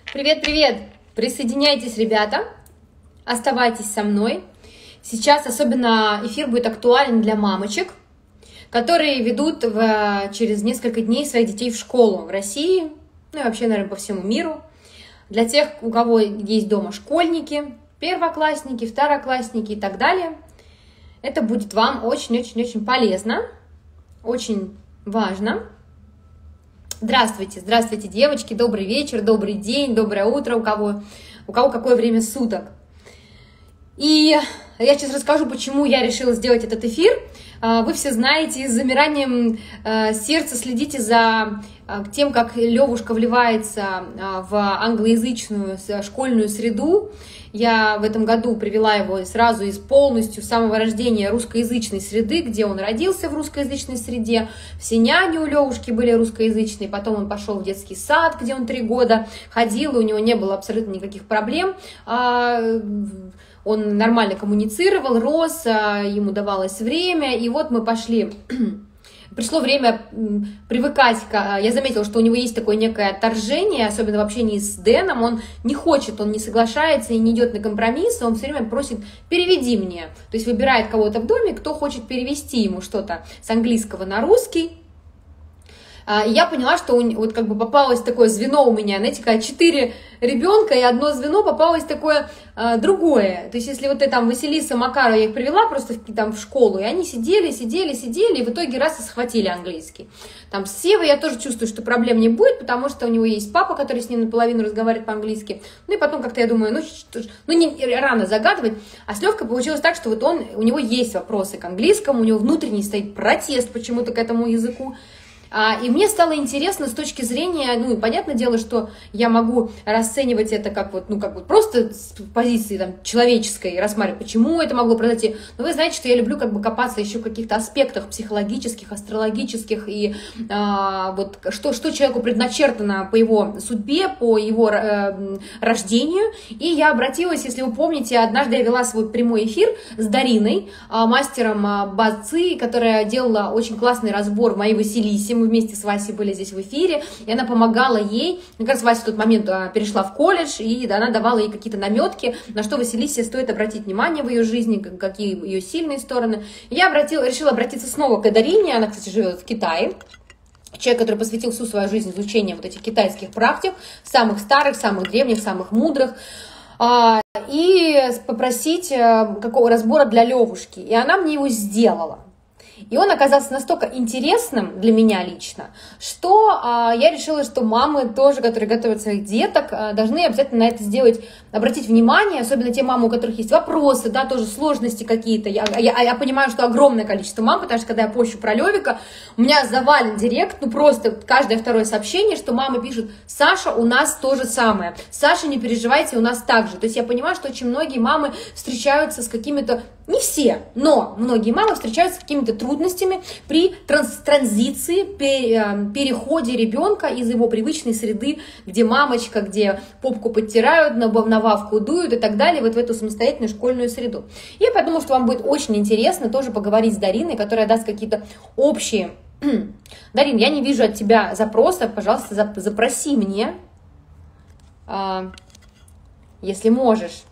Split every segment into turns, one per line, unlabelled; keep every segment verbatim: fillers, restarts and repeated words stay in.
Привет-привет! Присоединяйтесь, ребята, оставайтесь со мной. Сейчас особенно эфир будет актуален для мамочек, которые ведут в, через несколько дней своих детей в школу в России, ну и вообще, наверное, по всему миру. Для тех, у кого есть дома школьники, первоклассники, второклассники и так далее, это будет вам очень-очень-очень полезно, очень важно. Здравствуйте, здравствуйте, девочки, добрый вечер, добрый день, доброе утро, у кого, у кого какое время суток. И я сейчас расскажу, почему я решила сделать этот эфир. Вы все знаете, с замиранием сердца следите за тем, как Левушка вливается в англоязычную школьную среду. Я в этом году привела его сразу из полностью самого рождения русскоязычной среды, где он родился в русскоязычной среде. Все няни у Левушки были русскоязычные, потом он пошел в детский сад, где он три года ходил, и у него не было абсолютно никаких проблем. Он нормально коммуницировал, рос, ему давалось время, и вот мы пошли... Пришло время привыкать, я заметила, что у него есть такое некое отторжение, особенно в общении с Дэном, он не хочет, он не соглашается и не идет на компромисс, он все время просит «переведи мне», то есть выбирает кого-то в доме, кто хочет перевести ему что-то с английского на русский. И я поняла, что вот как бы попалось такое звено у меня, знаете, как четыре ребенка, и одно звено попалось такое а, другое. То есть если вот это там Василиса Макарова, я их привела просто в, там, в школу, и они сидели, сидели, сидели, и в итоге раз и схватили английский. Там с Севой я тоже чувствую, что проблем не будет, потому что у него есть папа, который с ним наполовину разговаривает по-английски. Ну и потом как-то я думаю, ну, что, ну не рано загадывать. А с Левкой получилось так, что вот он, у него есть вопросы к английскому, у него внутренний стоит протест почему-то к этому языку. И мне стало интересно с точки зрения, ну, понятное дело, что я могу расценивать это как вот, ну, как вот просто с позиции там человеческой, рассматривать, почему это могло произойти. Но вы знаете, что я люблю как бы копаться еще в каких-то аспектах психологических, астрологических, и а, вот что, что человеку предначертано по его судьбе, по его э, рождению. И я обратилась, если вы помните, однажды я вела свой прямой эфир с Дариной, мастером базцы, которая делала очень классный разбор в моей Василисе. Мы вместе с Васей были здесь в эфире, и она помогала ей. Как раз Вася в тот момент перешла в колледж, и она давала ей какие-то наметки, на что Василисе стоит обратить внимание в ее жизни, какие ее сильные стороны. И я обратила, решила обратиться снова к Дарине, она, кстати, живет в Китае. Человек, который посвятил всю свою жизнь изучению вот этих китайских практик, самых старых, самых древних, самых мудрых, и попросить какого разбора для Левушки. И она мне его сделала. И он оказался настолько интересным для меня лично, что а, я решила, что мамы тоже, которые готовят своих деток, а, должны обязательно на это сделать, обратить внимание, особенно те мамы, у которых есть вопросы, да, тоже сложности какие-то. Я, я, я понимаю, что огромное количество мам, потому что когда я пощу про Левика, у меня завален директ, ну просто каждое второе сообщение, что мамы пишут: Саша, у нас то же самое, Саша, не переживайте, у нас так же. То есть я понимаю, что очень многие мамы встречаются с какими-то, не все, но многие мамы встречаются с какими-то трудностями при транс транзиции, переходе ребенка из его привычной среды, где мамочка, где попку подтирают, на вавку дуют и так далее, вот в эту самостоятельную школьную среду. Я подумала, что вам будет очень интересно тоже поговорить с Дариной, которая даст какие-то общие... Дарин, я не вижу от тебя запроса, пожалуйста, запроси мне, если можешь,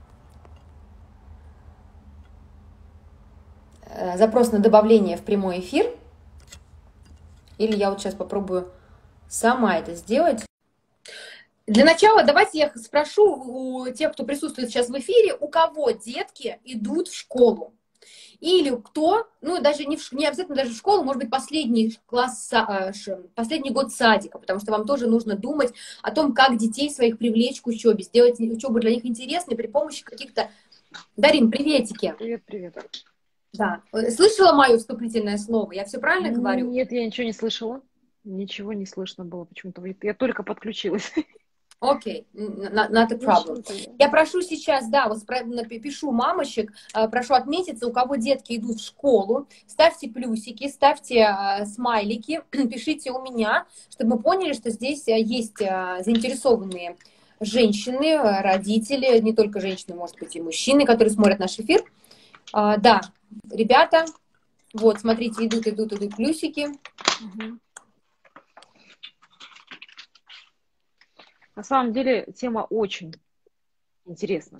запрос на добавление в прямой эфир, или я вот сейчас попробую сама это сделать. Для начала давайте я спрошу у тех, кто присутствует сейчас в эфире, у кого детки идут в школу, или кто, ну даже не, в, не обязательно даже в школу, может быть последний класс, последний год садика, потому что вам тоже нужно думать о том, как детей своих привлечь к учебе, сделать учебу для них интересной при помощи каких-то... Дарин, приветики.
Привет, привет.
Да. Слышала мое вступительное слово? Я все правильно говорю?
Нет, я ничего не слышала. Ничего не слышно было почему-то. Я только подключилась.
Окей, okay. not, not a problem. Я прошу сейчас, да, вот пишу мамочек, прошу отметиться, у кого детки идут в школу, ставьте плюсики, ставьте uh, смайлики, пишите у меня, чтобы мы поняли, что здесь есть uh, заинтересованные женщины, родители, не только женщины, может быть, и мужчины, которые смотрят наш эфир. Uh, да, ребята, вот, смотрите, идут, идут, идут плюсики.
Угу. На самом деле тема очень интересная,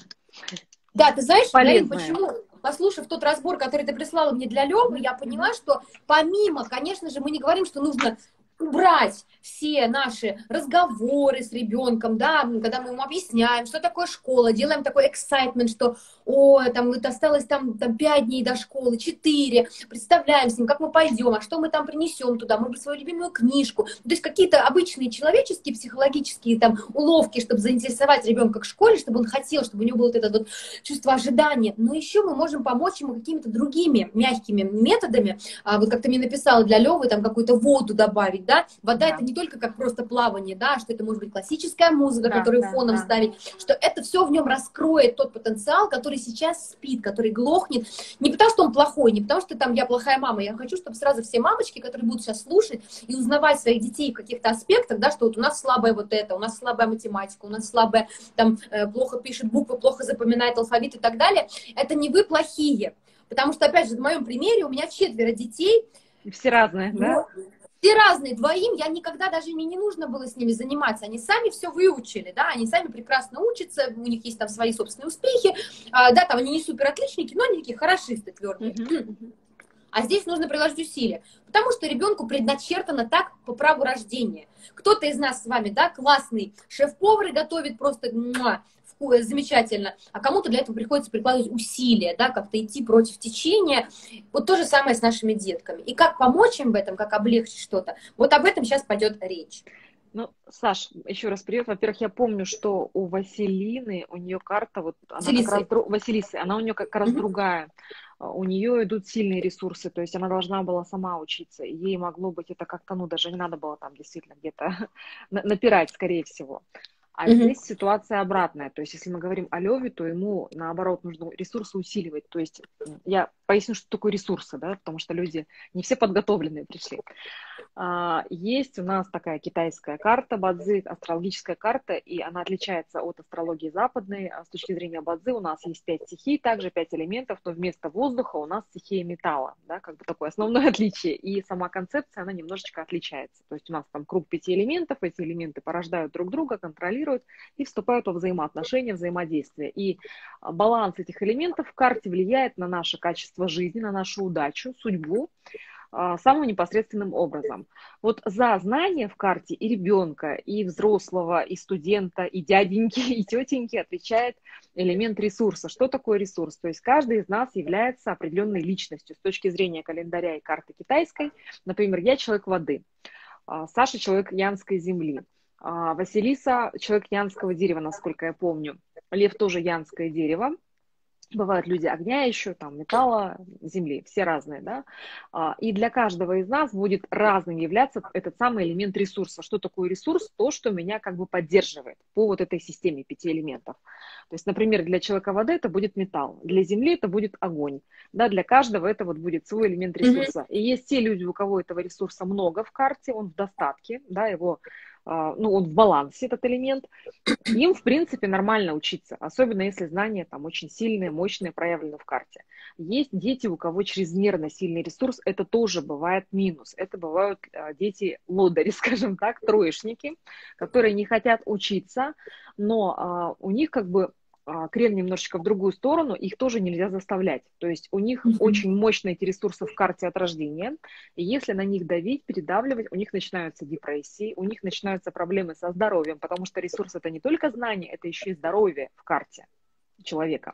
Да, ты знаешь, Дарин,
полезная.
почему, послушав тот разбор, который ты прислала мне для Левы,
Мгм,
я
мгм.
поняла, что помимо, конечно же, мы не говорим, что нужно убрать все наши разговоры с ребенком, да, когда мы ему объясняем, что такое школа, делаем такой excitement, что, о, там, вот осталось там, там пять дней до школы, четыре, представляем с ним, как мы пойдем, а что мы там принесем туда, может быть, свою любимую книжку, то есть какие-то обычные человеческие, психологические там уловки, чтобы заинтересовать ребенка к школе, чтобы он хотел, чтобы у него был вот этот вот чувство ожидания, но еще мы можем помочь ему какими-то другими мягкими методами, а, вот как ты мне написала для Левы, там какую-то воду добавить, да, вода это
Да,
не только как просто плавание, да, что это может быть классическая музыка,
да,
которую
да,
фоном
да.
ставить, что это все в нем раскроет тот потенциал, который сейчас спит, который глохнет, не потому что он плохой, не потому что там я плохая мама, я хочу, чтобы сразу все мамочки, которые будут сейчас слушать и узнавать своих детей в каких-то аспектах, да, что вот у нас слабая вот это, у нас слабая математика, у нас слабая, там, э, плохо пишет буквы, плохо запоминает алфавит и так далее, это не вы плохие, потому что, опять же, в моем примере у меня четверо детей,
И все разные, да?
но все разные, двоим, я никогда даже мне не нужно было с ними заниматься, они сами все выучили, да, они сами прекрасно учатся, у них есть там свои собственные успехи, а, да, там они не супер отличники, но они такие хорошисты твердые.
Мгм, мгм.
А здесь нужно приложить усилия, потому что ребенку предначертано так по праву рождения. Кто-то из нас с вами, да, классный шеф-повар и готовит просто муа, вку- замечательно, а кому-то для этого приходится прикладывать усилия, да, как-то идти против течения. Вот то же самое с нашими детками. И как помочь им в этом, как облегчить что-то, вот об этом сейчас пойдет речь.
Ну, Саш, еще раз привет. Во-первых, я помню, что у Василины, у нее карта, вот она как раз,
Василисы.
дру- Василисы, она у нее как раз
Мгм.
другая. А, У нее идут сильные ресурсы, то есть она должна была сама учиться. И ей могло быть это как-то, ну, даже не надо было там действительно где-то на- напирать, скорее всего. А
Мгм.
здесь ситуация обратная. То есть, если мы говорим о Леве, то ему, наоборот, нужно ресурсы усиливать. То есть, м, я поясню, что такое ресурсы, да, потому что люди не все подготовленные пришли. А, Есть у нас такая китайская карта Бадзи, астрологическая карта, и она отличается от астрологии западной. А С точки зрения Бадзи у нас есть пять стихий, также пять элементов, но вместо воздуха у нас стихия металла, да, как бы такое основное отличие. И сама концепция, она немножечко отличается. То есть у нас там круг пяти элементов, эти элементы порождают друг друга, контролируют и вступают во взаимоотношения, взаимодействие. И а, баланс этих элементов в карте влияет на наше качество жизни, на нашу удачу, судьбу, а, самым непосредственным образом. Вот за знание в карте и ребенка, и взрослого, и студента, и дяденьки, и тетеньки отвечает элемент ресурса. Что такое ресурс? То есть каждый из нас является определенной личностью с точки зрения календаря и карты китайской. Например, я человек воды, а, Саша человек янской земли, а, Василиса человек янского дерева, насколько я помню. Лев тоже янское дерево. Бывают люди огня еще, там, металла, земли, все разные, да. А, И для каждого из нас будет разным являться этот самый элемент ресурса. Что такое ресурс? То, что меня как бы поддерживает по вот этой системе пяти элементов. То есть, например, для человека воды это будет металл, для земли это будет огонь, да, для каждого это вот будет свой элемент
Мгм.
ресурса. И есть те люди, у кого этого ресурса много в карте, он в достатке, да, его, а, ну, он в балансе, этот элемент, им, в принципе, нормально учиться, особенно если знания там очень сильные, мощные, проявлены в карте. Есть дети, у кого чрезмерно сильный ресурс, это тоже бывает минус. Это бывают а, дети лодыри, скажем так, троечники, которые не хотят учиться, но а, у них как бы а, крен немножечко в другую сторону, их тоже нельзя заставлять. То есть у них
Мгм.
очень мощные эти ресурсы в карте от рождения, и если на них давить, передавливать, у них начинаются депрессии, у них начинаются проблемы со здоровьем, потому что ресурс это не только знание, это еще и здоровье в карте человека.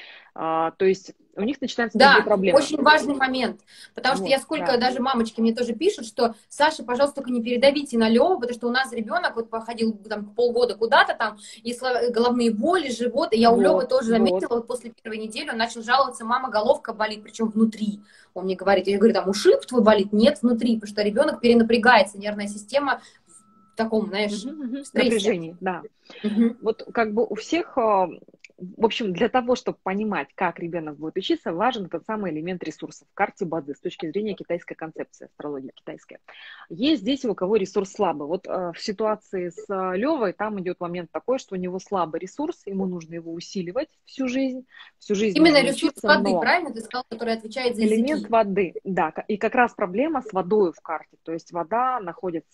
А, то есть у них начинаются другие
Да,
проблемы.
очень важный момент, потому что
Вот,
я сколько,
да.
даже мамочки мне тоже пишут, что Саша, пожалуйста, только не передавите на Леву, потому что у нас ребенок вот походил там полгода куда-то там, и сло- головные боли, живот, и я у Левы
Вот,
тоже
вот.
заметила, вот после первой недели он начал жаловаться, мама, головка болит, причем внутри, он мне говорит, я говорю, там ушиб твой болит? Нет, внутри, потому что ребенок перенапрягается, нервная система в таком, знаешь,
Мгм, мгм.
в стрессе.
Напряжение, да.
Мгм.
Вот как бы у всех, а, в общем, для того, чтобы понимать, как ребенок будет учиться, важен этот самый элемент ресурсов в карте Бадзи с точки зрения китайской концепции, астрологии китайской. Есть здесь у кого ресурс слабый. Вот э, в ситуации с э, Левой там идет момент такой, что у него слабый ресурс, ему нужно его усиливать всю жизнь, всю жизнь
Именно
нужно
ресурс
учиться,
воды,
но
правильно ты сказал, который отвечает за
элемент
языки?
воды, да, и как раз проблема с водой в карте, то есть вода находится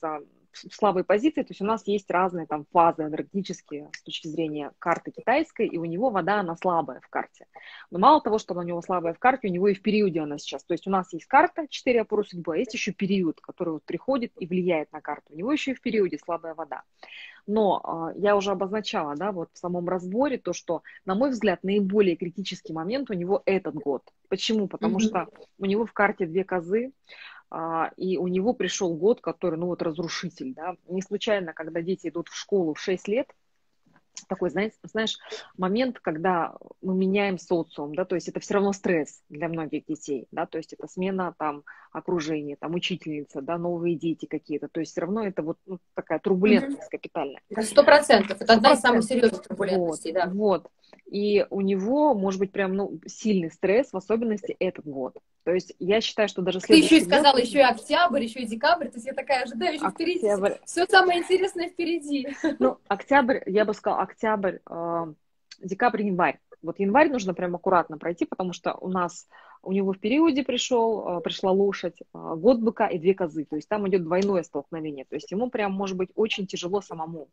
в слабой позиции, то есть у нас есть разные там фазы энергетические с точки зрения карты китайской, и у него вода, она слабая в карте. Но мало того, что она у него слабая в карте, у него и в периоде она сейчас. То есть у нас есть карта, четыре опоры судьбы, а есть еще период, который вот приходит и влияет на карту. У него еще и в периоде слабая вода. Но э, я уже обозначала, да, вот в самом разборе то, что, на мой взгляд, наиболее критический момент у него этот год. Почему? Потому
Мгм.
что у него в карте две козы, а, и у него пришел год, который, ну вот, разрушитель, да. Не случайно, когда дети идут в школу в шесть лет, такой, знаешь, знаешь, момент, когда мы меняем социум, да, то есть это все равно стресс для многих детей, да, то есть это смена там окружения, там учительница, да, новые дети какие-то, то есть все равно это вот ну, такая
Мгм.
турбулентность капитальная.
Это сто процентов. Это
Сто
одна из самых
процентов.
серьезных
Вот,
турбулентностей, да.
вот. И у него может быть прям ну, сильный стресс, в особенности этот год. То есть я считаю, что даже
Ты еще и
следующий год,
сказала, еще и октябрь, еще и декабрь. То есть я такая ожидаю, еще впереди.
октябрь,
Все самое интересное впереди.
ну, октябрь, я бы сказала, октябрь, э, декабрь, январь. Вот январь нужно прям аккуратно пройти, потому что у нас, у него в периоде пришел, э, пришла лошадь, э, год быка и две козы. То есть там идет двойное столкновение. То есть ему прям может быть очень тяжело самому.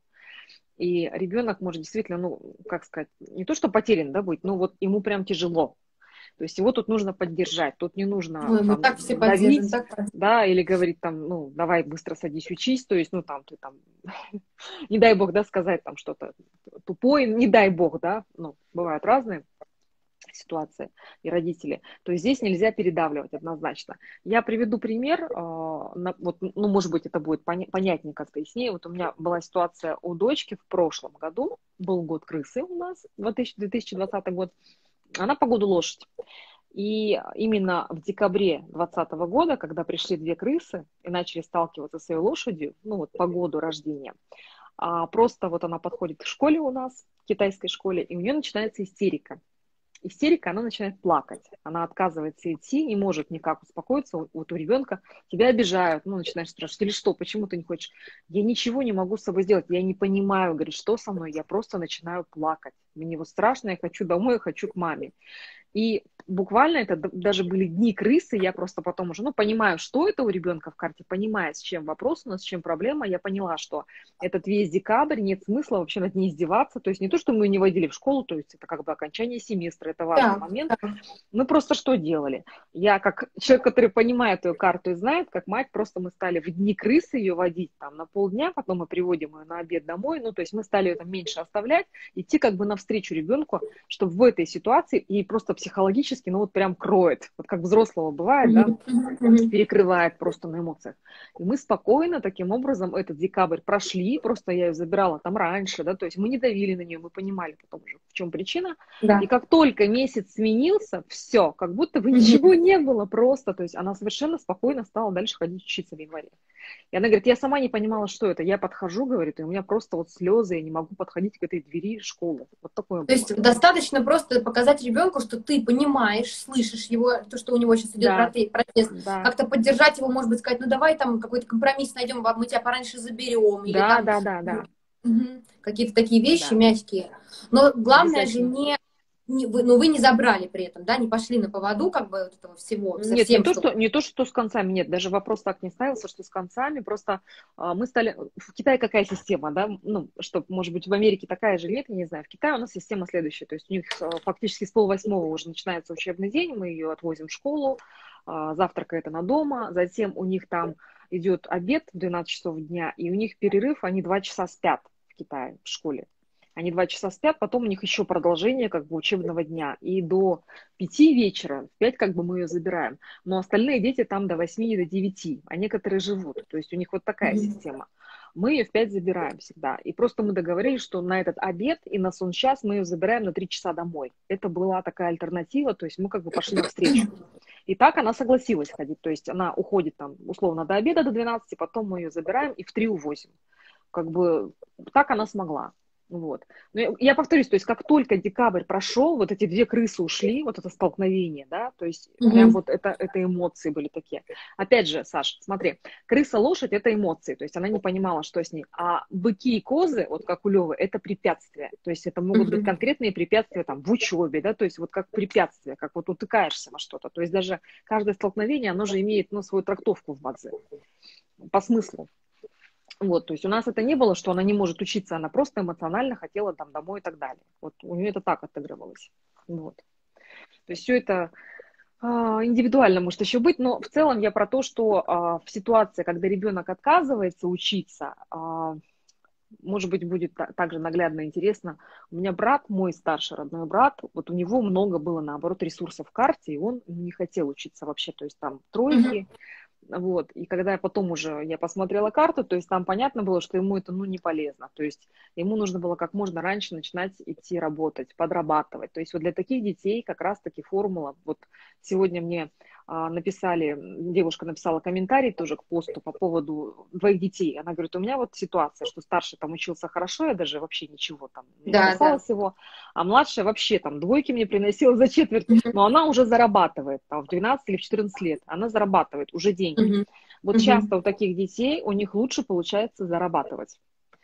И ребенок может действительно, ну, как сказать, не то, что потерян, да, будет, но вот ему прям тяжело. То есть его тут нужно поддержать, тут не нужно
Ой, мы
там
так все поддержим,
давить,
так.
да, или говорить там, ну, давай быстро садись, учись, то есть, ну, там, ты там, не дай бог, да, сказать там что-то тупое, не дай бог, да, ну, бывают разные ситуации и родители, то есть здесь нельзя передавливать однозначно. Я приведу пример, э, на, вот, ну, может быть, это будет поня- понятнее как-то яснее. Вот у меня была ситуация у дочки в прошлом году, был год крысы у нас, две тысячи двадцатый год, она по году лошадь. И именно в декабре двадцатого года, когда пришли две крысы и начали сталкиваться со своей лошадью, ну вот по году рождения, а просто вот она подходит к школе у нас, к китайской школе, и у нее начинается истерика. Истерика, она начинает плакать. Она отказывается идти, не может никак успокоиться. Вот у ребенка тебя обижают. Ну, начинаешь спрашивать, или что, почему ты не хочешь? Я ничего не могу с собой сделать. Я не понимаю, говорит, что со мной? Я просто начинаю плакать. Мне вот страшно, я хочу домой, я хочу к маме. И буквально это даже были дни крысы, я просто потом уже, ну, понимаю, что это у ребенка в карте, понимая, с чем вопрос у нас, с чем проблема, я поняла, что этот весь декабрь, нет смысла вообще над ней издеваться, то есть не то, что мы ее не водили в школу, то есть это как бы окончание семестра, это важный
Так,
момент,
так.
мы просто что делали? Я как человек, который понимает эту карту и знает, как мать, просто мы стали в дни крысы ее водить там на полдня, потом мы приводим ее на обед домой, ну, то есть мы стали ее там меньше оставлять, идти как бы навстречу ребенку, чтобы в этой ситуации ей просто психологически, ну, вот прям кроет, вот как взрослого бывает, да,
Мгм, мгм, мгм.
перекрывает просто на эмоциях. И мы спокойно таким образом этот декабрь прошли, просто я ее забирала там раньше, да, то есть мы не давили на нее, мы понимали потом уже, в чем причина. И
Да.
как только месяц сменился, все, как будто бы
Мгм.
ничего не было просто, то есть она совершенно спокойно стала дальше ходить учиться в январе. И она говорит, я сама не понимала, что это. Я подхожу, говорит, и у меня просто вот слезы, я не могу подходить к этой двери школы. Вот такое
То
было.
есть достаточно просто показать ребенку, что ты понимаешь, слышишь его, то, что у него сейчас идет
Да,
проте- протест,
да,
как-то поддержать его, может быть, сказать, ну давай там какой-то компромисс найдем, мы тебя пораньше заберем, или
да,
там
да, да, да,
мгм, какие-то такие вещи
да,
мягкие. Но главное же
обязательно.
не, не вы, ну вы не забрали при этом, да, не пошли на поводу как бы вот этого всего,
Нет, не
совсем,
то,
что...
что, не то, что с концами, нет, даже вопрос так не ставился, что с концами, просто а, мы стали, в Китае какая система, да, ну, что, может быть, в Америке такая же, нет, я не знаю, в Китае у нас система следующая, то есть у них а, фактически с полвосьмого уже начинается учебный день, мы ее отвозим в школу, а, завтрака это на дома, затем у них там идет обед в двенадцать часов дня, и у них перерыв, они два часа спят в Китае, в школе. Они два часа спят, потом у них еще продолжение как бы учебного дня. И до пяти вечера, в пять как бы мы ее забираем. Но остальные дети там до восьми и до девяти, а некоторые живут. То есть у них вот такая
Мгм.
система. Мы ее в пять забираем всегда. И просто мы договорились, что на этот обед и на сон час мы ее забираем на три часа домой. Это была такая альтернатива, то есть мы как бы пошли навстречу. И так она согласилась ходить. То есть она уходит там условно до обеда, до двенадцати, потом мы ее забираем и в три увозим. Как бы так она смогла. Вот. Но я, я повторюсь, то есть как только декабрь прошел, вот эти две крысы ушли, вот это столкновение, да, то есть прям
Мгм.
вот это, это эмоции были такие. Опять же, Саш, смотри, крыса-лошадь это эмоции, то есть она не понимала, что с ней. А быки и козы, вот как у Левы, это препятствия. То есть это могут быть
Мгм.
конкретные препятствия там в учебе, да, то есть вот как препятствия, как вот утыкаешься во что-то. То есть даже каждое столкновение, оно же имеет, ну, свою трактовку в бадзе, по смыслу. Вот, то есть у нас это не было, что она не может учиться, она просто эмоционально хотела там домой и так далее. Вот у нее это так отыгрывалось. Вот. То есть все это а, индивидуально может еще быть, но в целом я про то, что а, в ситуации, когда ребенок отказывается учиться, а, может быть, будет также наглядно интересно. У меня брат, мой старший родной брат, вот у него много было, наоборот, ресурсов в карте, и он не хотел учиться вообще, то есть там тройки. Вот, и когда я потом уже я посмотрела карту, то есть там понятно было, что ему это ну не полезно, то есть ему нужно было как можно раньше начинать идти работать, подрабатывать, то есть вот для таких детей как раз-таки формула, вот сегодня мне а, написали, девушка написала комментарий тоже к посту по поводу двоих детей, она говорит, у меня вот ситуация, что старший там учился хорошо, я даже вообще ничего там не
Да,
касалась
да.
его, а младшая вообще там двойки мне приносила за четверть, но она уже зарабатывает, там в двенадцать или в четырнадцать лет, она зарабатывает уже деньги.
Мгм.
Вот
Мгм.
часто у таких детей у них лучше получается зарабатывать.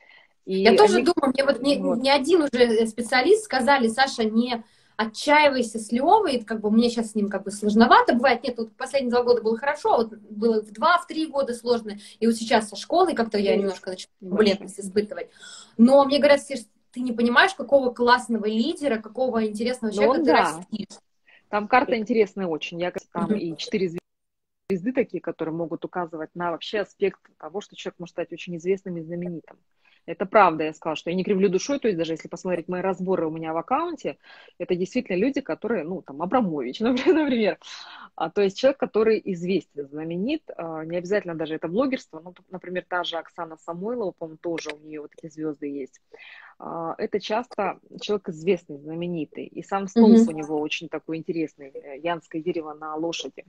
Я
И
тоже
они,
думаю, мне вот не,
вот,
не один уже специалист сказали, Саша, не отчаивайся с Левой, как бы мне сейчас с ним как бы сложновато бывает. Нет, вот последние два года было хорошо, а вот было в два, в три года сложно, и вот сейчас со школой как-то я немножко начала
да.
турбулентность испытывать. Но мне говорят, Саш, ты не понимаешь, какого классного лидера, какого интересного
Но
человека
он,
ты
да,
растишь.
там карта интересная очень. Я там
Мгм.
и четыре звезды такие, которые могут указывать на вообще аспект того, что человек может стать очень известным и знаменитым. Это правда, я сказала, что я не кривлю душой, то есть даже если посмотреть мои разборы у меня в аккаунте, это действительно люди, которые, ну, там, Абрамович, например, а, то есть человек, который известен, знаменит, а, не обязательно даже это блогерство, ну, например, та же Оксана Самойлова, по-моему, тоже у нее вот такие звезды есть. А, это часто человек известный, знаменитый, и сам столб
Мгм.
у него очень такой интересный, янское дерево на лошади.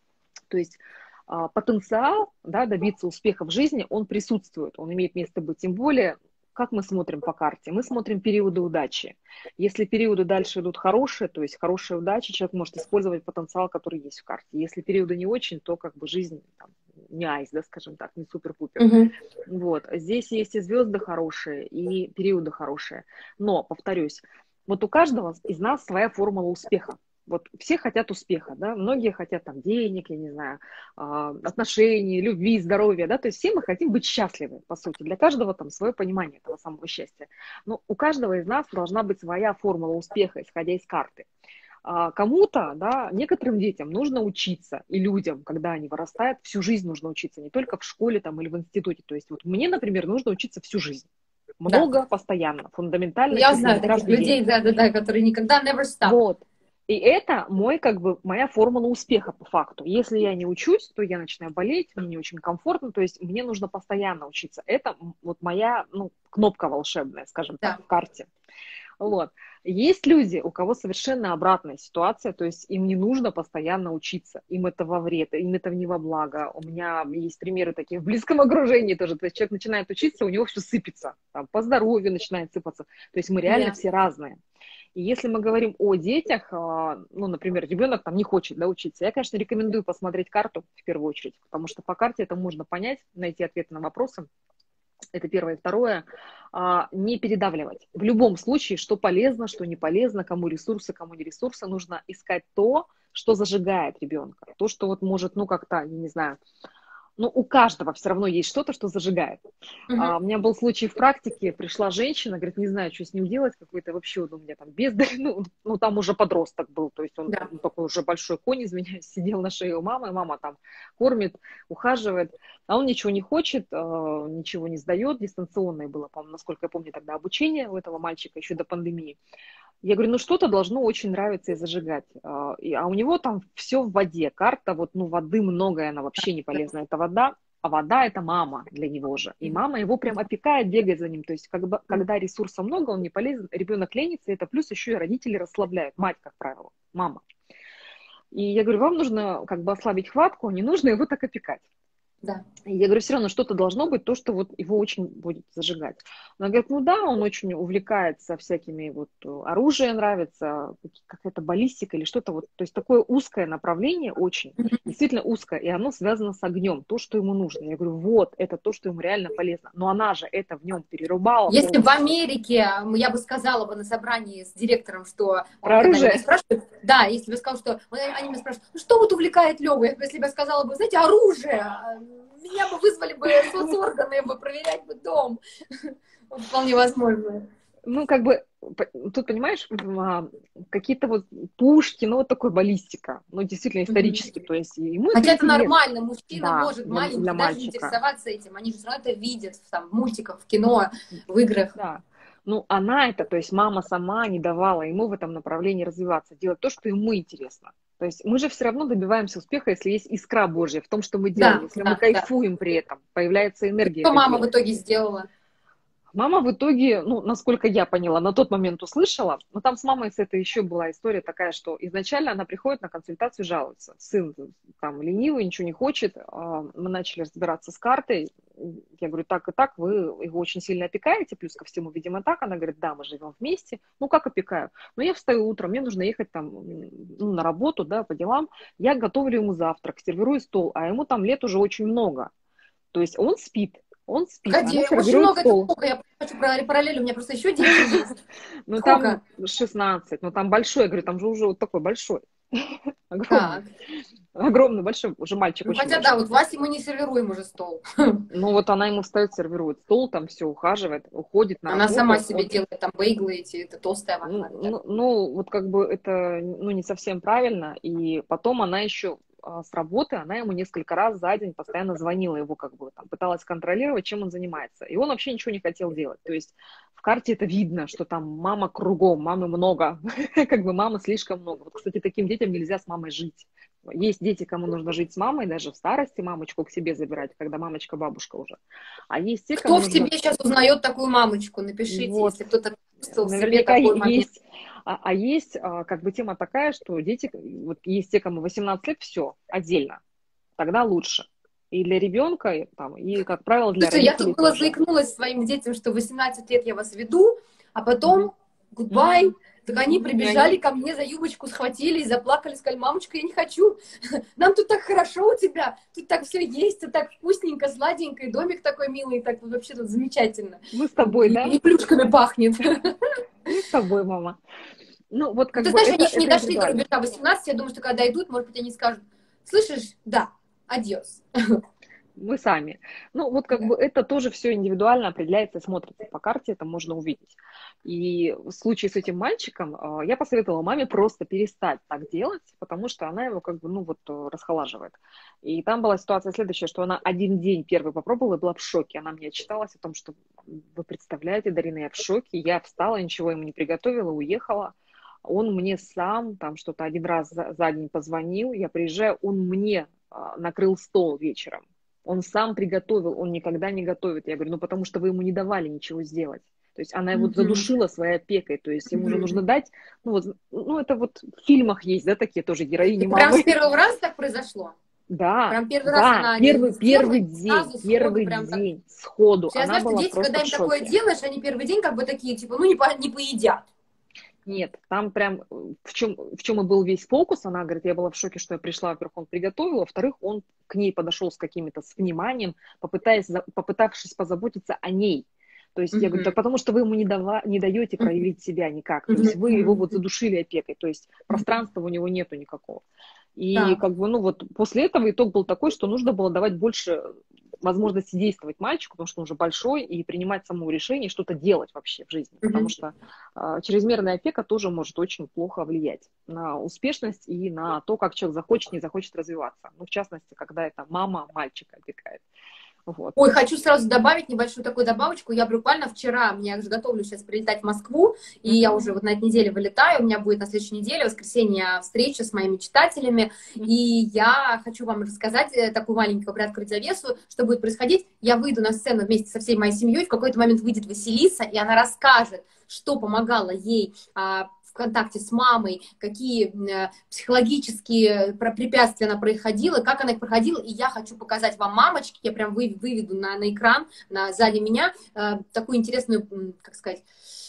То есть а, потенциал, да, добиться успеха в жизни, он присутствует, он имеет место быть. Тем более, как мы смотрим по карте? Мы смотрим периоды удачи. Если периоды дальше идут хорошие, то есть хорошая удача, человек может использовать потенциал, который есть в карте. Если периоды не очень, то как бы жизнь там, не айс, да, скажем так, не супер-пупер.
Мгм.
Вот. Здесь есть и звезды хорошие, и периоды хорошие. Но, повторюсь, вот у каждого из нас своя формула успеха. Вот все хотят успеха, да, многие хотят там денег, я не знаю, а, отношений, любви, здоровья, да, то есть все мы хотим быть счастливы, по сути, для каждого там свое понимание этого самого счастья. Но у каждого из нас должна быть своя формула успеха, исходя из карты. А, кому-то, да, некоторым детям нужно учиться, и людям, когда они вырастают, всю жизнь нужно учиться, не только в школе там или в институте. То есть вот мне, например, нужно учиться всю жизнь.
Да.
Много, постоянно, фундаментально,
Я
чуть ли не
знаю таких
каждый день.
людей, да, да, да, которые никогда never stop.
Вот. И это мой, как бы, моя формула успеха по факту. Если я не учусь, то я начинаю болеть, мне не очень комфортно, то есть мне нужно постоянно учиться. Это вот моя, ну, кнопка волшебная, скажем так,
Да.
в карте. Вот. Есть люди, у кого совершенно обратная ситуация, то есть им не нужно постоянно учиться, им это во вред, им это не во благо. У меня есть примеры такие в близком окружении тоже, то есть человек начинает учиться, у него все сыпется, там, по здоровью начинает сыпаться, то есть мы реально
Yeah.
все разные. И если мы говорим о детях, ну, например, ребенок там не хочет, да, учиться, я, конечно, рекомендую посмотреть карту в первую очередь, потому что по карте это можно понять, найти ответы на вопросы. Это первое. Второе, не передавливать. В любом случае, что полезно, что не полезно, кому ресурсы, кому не ресурсы, нужно искать то, что зажигает ребенка. То, что вот может, ну, как-то, я не знаю, но у каждого все равно есть что-то, что зажигает.
Мгм.
А, у меня был случай в практике, пришла женщина, говорит, не знаю, что с ним делать, какой-то вообще он у меня там бездарь, ну, ну там уже подросток был, то есть он
Да.
ну, такой уже большой конь, извиняюсь, сидел на шее у мамы, мама там кормит, ухаживает, а он ничего не хочет, а, ничего не сдает, дистанционное было, по-моему, насколько я помню тогда обучение у этого мальчика еще до пандемии. Я говорю, ну что-то должно очень нравиться и зажигать. А у него там все в воде. Карта, вот, ну, воды много, она вообще не полезна. Это вода, а вода это мама для него же. И мама его прям опекает, бегает за ним. То есть, как бы, когда ресурса много, он не полезен, ребенок ленится, это плюс еще и родители расслабляют. Мать, как правило, мама. И я говорю, вам нужно как бы ослабить хватку, не нужно его так опекать.
Да.
И я говорю, все равно что-то должно быть, то, что вот его очень будет зажигать. Она говорит, ну да, он очень увлекается всякими, вот оружие нравится, какая-то баллистика или что-то вот. То есть такое узкое направление очень, действительно узкое, и оно связано с огнем, то, что ему нужно. Я говорю, вот, это то, что ему реально полезно. Но она же это в нем перерубала
Если
полностью.
в Америке, я бы сказала бы на собрании с директором, что...
Про
когда они меня
оружие?
спрашивают, да, если бы я сказала, что... Они меня спрашивают, ну что вот увлекает Леву? Если бы я сказала бы, знаете, оружие. меня бы вызвали бы соцорганы, бы проверять бы дом. Вот вполне возможно.
Ну, как бы, тут, понимаешь, какие-то вот пушки, ну, вот такой баллистика, ну, действительно исторически, то есть ему это
Хотя это
интересно.
нормально, мужчина
Да,
может
для,
маленький
для
даже
мальчика.
интересоваться этим, они же все равно это видят в, там, в мультиках, в кино, в играх.
Да, ну, она это, то есть мама сама не давала ему в этом направлении развиваться, делать то, что ему интересно. То есть мы же все равно добиваемся успеха, если есть искра Божья в том, что мы делаем,
Да,
если
да,
мы кайфуем при этом, появляется
да.
энергия
Что
это
мама в
делать.
итоге сделала?
Мама в итоге, ну, насколько я поняла, на тот момент услышала, но там с мамой с этой еще была история такая, что изначально она приходит на консультацию, жалуется. Сын там ленивый, ничего не хочет. Мы начали разбираться с картой. Я говорю, так и так, вы его очень сильно опекаете, плюс ко всему, видимо, так. Она говорит, да, мы живем вместе. Ну, как опекаю? Ну, я встаю утром, мне нужно ехать там ну, на работу, да, по делам. Я готовлю ему завтрак, сервирую стол, а ему там лет уже очень много. То есть он спит. Он спит,
Погоди,
она
очень
сервирует
много, это
стол.
сколько? Я хочу параллель, у меня просто еще дети есть.
Ну, там
Сколько?
шестнадцать, ну, там большой, я говорю, там же уже вот такой большой. Огромный.
Так.
Огромный, большой, уже мальчик
Ну,
очень
хотя, да,
большой.
вот Васе мы не сервируем уже стол.
Ну, вот она ему встает, сервирует стол, там все, ухаживает, уходит на
Она сама
работу.
себе
Он,
делает там бейглы эти, это толстая вата,
ну,
наверное.
ну, ну, вот как бы это, ну, не совсем правильно. И потом она еще а, с работы, она ему несколько раз за день постоянно звонила его, как бы там пыталась контролировать, чем он занимается. И он вообще ничего не хотел делать. То есть в карте это видно, что там мама кругом, мамы много, как бы мамы слишком много. Вот, кстати, таким детям нельзя с мамой жить. Есть дети, кому нужно жить с мамой, даже в старости мамочку к себе забирать, когда мамочка, бабушка уже. А есть те, кому
Кто в
нужно...
тебе сейчас узнает такую мамочку? Напишите,
Вот,
если кто-то чувствовал в себе
наверняка
такой момент.
есть. А, а есть а, как бы тема такая, что дети, вот есть те, кому восемнадцать лет, все, отдельно. Тогда лучше. И для ребенка, там, и, как правило, для
Слушай, я
родителей
тут было
тоже.
заикнулась своим детям, что в восемнадцать лет я вас веду, а потом
Мгм.
goodbye.
Мгм.
Так они
Мгм. И
прибежали
они-
ко мне за юбочку, схватили и заплакали, сказали, мамочка, я не хочу, нам тут так хорошо у тебя, тут так все есть, тут так вкусненько, сладенько, и домик такой милый, так вообще тут замечательно.
Мы с тобой,
И,
да?
и плюшками пахнет.
Мы с тобой, мама. Ну, вот как
Ты
бы
знаешь,
это,
они еще не
это
дошли до
индивидуально.
рубежа восемнадцати, я думаю, что когда идут, может быть, они скажут, слышишь, да, адьос.
Мы сами. Ну, вот как бы это тоже все индивидуально определяется и смотрится. По карте это можно увидеть. И в случае с этим мальчиком э, я посоветовала маме просто перестать так делать, потому что она его как бы, ну вот, э, расхолаживает. И там была ситуация следующая, что она один день первый попробовала и была в шоке. Она мне отчиталась о том, что вы представляете, Дарина, я в шоке. Я встала, ничего ему не приготовила, уехала. Он мне сам там что-то один раз за, за день позвонил. Я приезжаю, он мне э, накрыл стол вечером. Он сам приготовил, он никогда не готовит. Я говорю, ну потому что вы ему не давали ничего сделать. То есть она его
Мгм.
задушила своей опекой. То есть ему же
Мгм.
нужно дать, ну вот, ну это вот в фильмах есть, да, такие тоже героини
Это прям с
мамы.
первого раза так произошло?
Да,
Прям первый раз
да,
она не
первый,
сделала,
первый
и
день,
сразу сходу
первый
прям так.
день сходу.
Я
Она
знаю, что
была
дети,
просто
когда
в
им такое
шоке.
делаешь, они первый день как бы такие, типа, ну не, по, не поедят.
Нет, там прям в чем, в чем и был весь фокус. Она говорит, я была в шоке, что я пришла, во-первых, он приготовил, во-вторых, он к ней подошел с какими-то, с вниманием, попытаясь, попытавшись позаботиться о ней. То есть я говорю, так
Мгм.
потому что вы ему не, дава, не даете
Мгм.
проявить себя никак. То есть вы его
Мгм.
вот задушили опекой, то есть пространства у него нету никакого. И
Так.
как бы, ну вот после этого итог был такой, что нужно было давать больше возможности действовать мальчику, потому что он уже большой, и принимать самому решение, что-то делать вообще в жизни. Потому
Мгм.
что э, чрезмерная опека тоже может очень плохо влиять на успешность и на то, как человек захочет, не захочет развиваться. Ну, в частности, когда это мама мальчика опекает. Вот.
Ой, хочу сразу добавить небольшую такую добавочку. Я буквально вчера, я уже готовлюсь сейчас прилетать в Москву, и я уже вот на этой неделе вылетаю, у меня будет на следующей неделе, в воскресенье, встреча с моими читателями, и я хочу вам рассказать такую маленькую, приоткрыть завесу, что будет происходить. Я выйду на сцену вместе со всей моей семьей, в какой-то момент выйдет Василиса, и она расскажет, что помогало ей а, в контакте с мамой, какие э, психологические препятствия она проходила, как она их проходила, и я хочу показать вам, мамочки, я прям вы, выведу на, на экран, на, сзади меня, э, такую интересную, как сказать,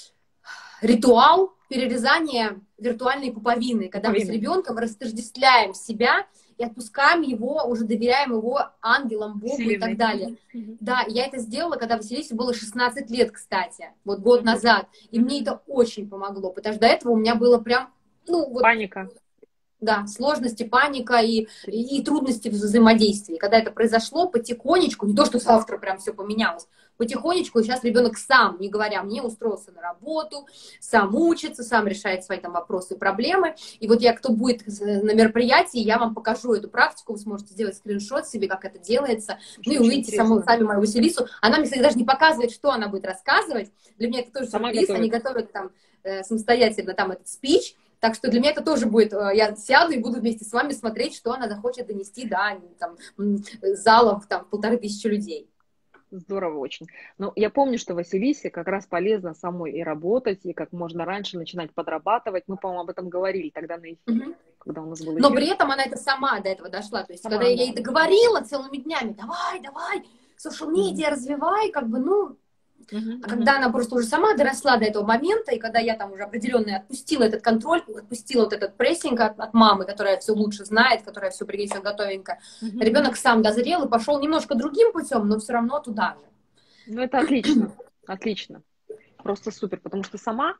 ритуал перерезания виртуальной пуповины, когда мы с ребенком растождествляем себя и отпускаем его, уже доверяем его ангелам, Богу Вселенной. И так далее. Mm-hmm. Да, я это сделала, когда Василисе было шестнадцать лет, кстати, вот год mm-hmm. назад. И mm-hmm. мне это очень помогло, потому что до этого у меня было прям, ну вот...
Паника.
Да, сложности, паника и, и, и трудности в взаимодействии. Когда это произошло потихонечку, не то, что завтра прям все поменялось, потихонечку, и сейчас ребенок сам, не говоря мне, устроился на работу, сам учится, сам решает свои там вопросы и проблемы. И вот я, кто будет на мероприятии, я вам покажу эту практику, вы сможете сделать скриншот себе, как это делается, ну и увидите саму, сами мою Василису. Она мне, кстати, даже не показывает, что она будет рассказывать. Для меня это тоже
Сама
сюрприз,
готовит.
они готовят там э, самостоятельно там этот спич. Так что для меня это тоже будет, я сяду и буду вместе с вами смотреть, что она захочет донести до там, залов там, полторы тысячи людей.
Здорово очень. Но я помню, что Василисе как раз полезно самой и работать, и как можно раньше начинать подрабатывать. Мы, по-моему, об этом говорили тогда на эфире, угу. когда у нас был эфир.
Но при этом она это сама до этого дошла. То есть, сама, когда да. я ей договорила целыми днями, давай, давай, социал-медиа угу. развивай, как бы, ну... Uh-huh, а когда uh-huh. она просто уже сама доросла до этого момента, и когда я там уже определенно отпустила этот контроль, отпустила вот этот прессинг от, от мамы, которая все лучше знает, которая все приготовила готовенько, uh-huh. ребенок сам дозрел и пошел немножко другим путем, но все равно туда же.
Ну, это отлично, отлично. Просто супер, потому что сама,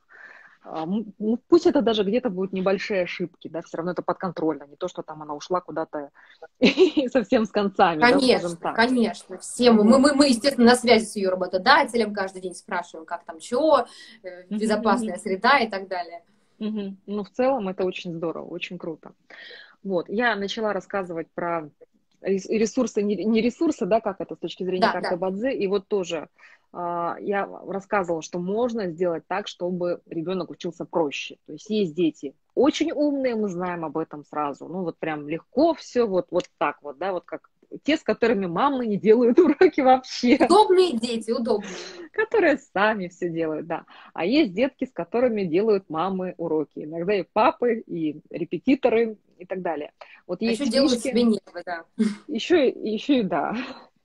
ну, пусть это даже где-то будут небольшие ошибки, да, все равно это подконтрольно, не то, что там она ушла куда-то совсем с концами.
Конечно, да, конечно, все мы, мы, мы, естественно, на связи с ее работодателем, каждый день спрашиваем, как там, что, безопасная среда и так далее.
Ну, в целом это очень здорово, очень круто. Вот, я начала рассказывать про ресурсы, не ресурсы, да, как это с точки зрения да, карты да. Бадзи, и вот тоже э, я рассказывала, что можно сделать так, чтобы ребенок учился проще. То есть есть дети очень умные, мы знаем об этом сразу, ну вот прям легко все, вот, вот так вот, да, вот как те, с которыми мамы не делают уроки вообще.
Удобные дети, удобные.
Которые сами все делают, да. А есть детки, с которыми делают мамы уроки. Иногда и папы, и репетиторы, и так далее. Вот
а
есть
еще
книжки,
делают себе нервы, да.
Еще, еще и да.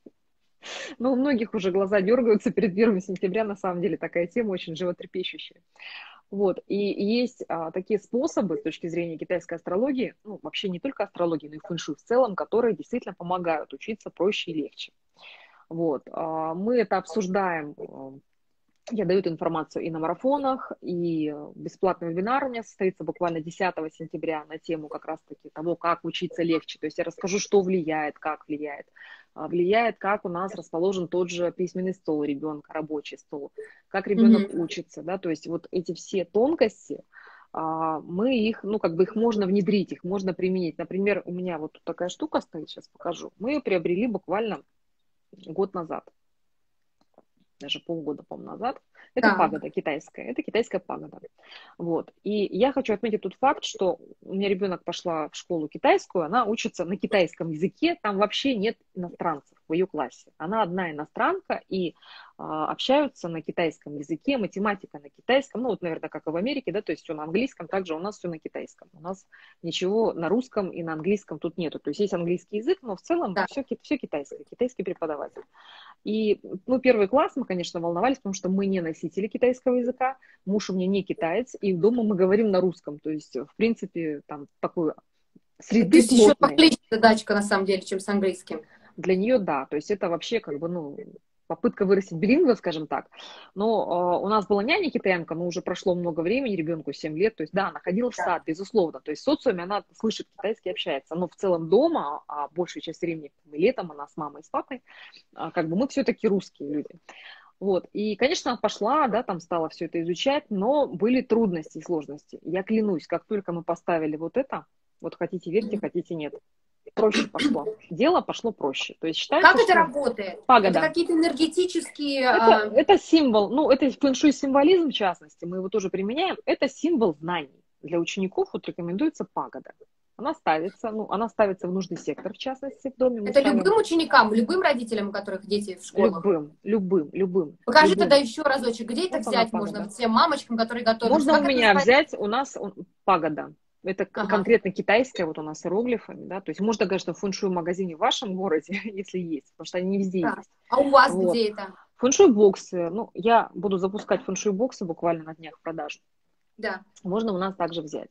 Но у многих уже глаза дергаются перед первым сентября, на самом деле такая тема очень животрепещущая. Вот, и есть а, такие способы с точки зрения китайской астрологии, ну, вообще не только астрологии, но и фэн-шуй в целом, которые действительно помогают учиться проще и легче. Вот, а, мы это обсуждаем, я даю эту информацию и на марафонах, и бесплатный вебинар у меня состоится буквально десятого сентября на тему как раз-таки того, как учиться легче. То есть я расскажу, что влияет, как влияет. Влияет, как у нас расположен тот же письменный стол ребенка, рабочий стол, как ребенок mm-hmm. учится, да, то есть вот эти все тонкости, мы их, ну, как бы их можно внедрить, их можно применить. Например, у меня вот тут такая штука стоит, сейчас покажу. Мы ее приобрели буквально год назад. Даже полгода, по-моему, назад. Это да. пагода китайская. Это китайская пагода. Вот. И я хочу отметить тот факт, что у меня ребенок пошла в школу китайскую, она учится на китайском языке, там вообще нет иностранцев в ее классе. Она одна иностранка, и а, общаются на китайском языке, математика на китайском, ну вот, наверное, как и в Америке, да, то есть все на английском, также у нас все на китайском. У нас ничего на русском и на английском тут нету. То есть есть английский язык, но в целом да. все, все китайское, китайский преподаватель. И, ну, первый класс мы, конечно, волновались, потому что мы не носители китайского языка, муж у меня не китаец, и дома мы говорим на русском, то есть, в принципе, там, такую среды
то есть еще похлеще задачка, на самом деле, чем с английским.
Для нее, да, то есть это вообще, как бы, ну, попытка вырастить билингва, скажем так. Но э, у нас была няня китаянка, но уже прошло много времени, ребенку семь лет, то есть, да, она ходила в сад, безусловно, то есть в социуме она слышит китайский, общается, но в целом дома, а большую часть времени летом она с мамой и с папой, а, как бы мы все-таки русские люди. Вот, и, конечно, она пошла, да, там стала все это изучать, но были трудности и сложности. Я клянусь, как только мы поставили вот это, вот хотите верьте, хотите нет, проще пошло. Дело пошло проще. То есть считается,
как это работает?
Пагода.
Это какие-то энергетические...
Это, а... это символ, ну, это фэн-шуй символизм, в частности, мы его тоже применяем. Это символ знаний. Для учеников вот рекомендуется пагода. Она ставится, ну, она ставится в нужный сектор, в частности, в доме.
Это
ставим...
любым ученикам, любым родителям, у которых дети в школе?
Любым, любым, любым.
Покажи
любым.
тогда еще разочек, где это вот взять можно? Вот всем мамочкам, которые готовят.
Можно
как
у меня взять, у нас пагода. Это ага. конкретно китайская, вот у нас с иероглифами, да, то есть можно, конечно, в фэн-шуй магазине в вашем городе, если есть, потому что они не везде да. есть.
А у вас
вот.
где это?
Фэн-шуй боксы, ну, я буду запускать фэн-шуй боксы буквально на днях в продажу.
Да.
Можно у нас также взять.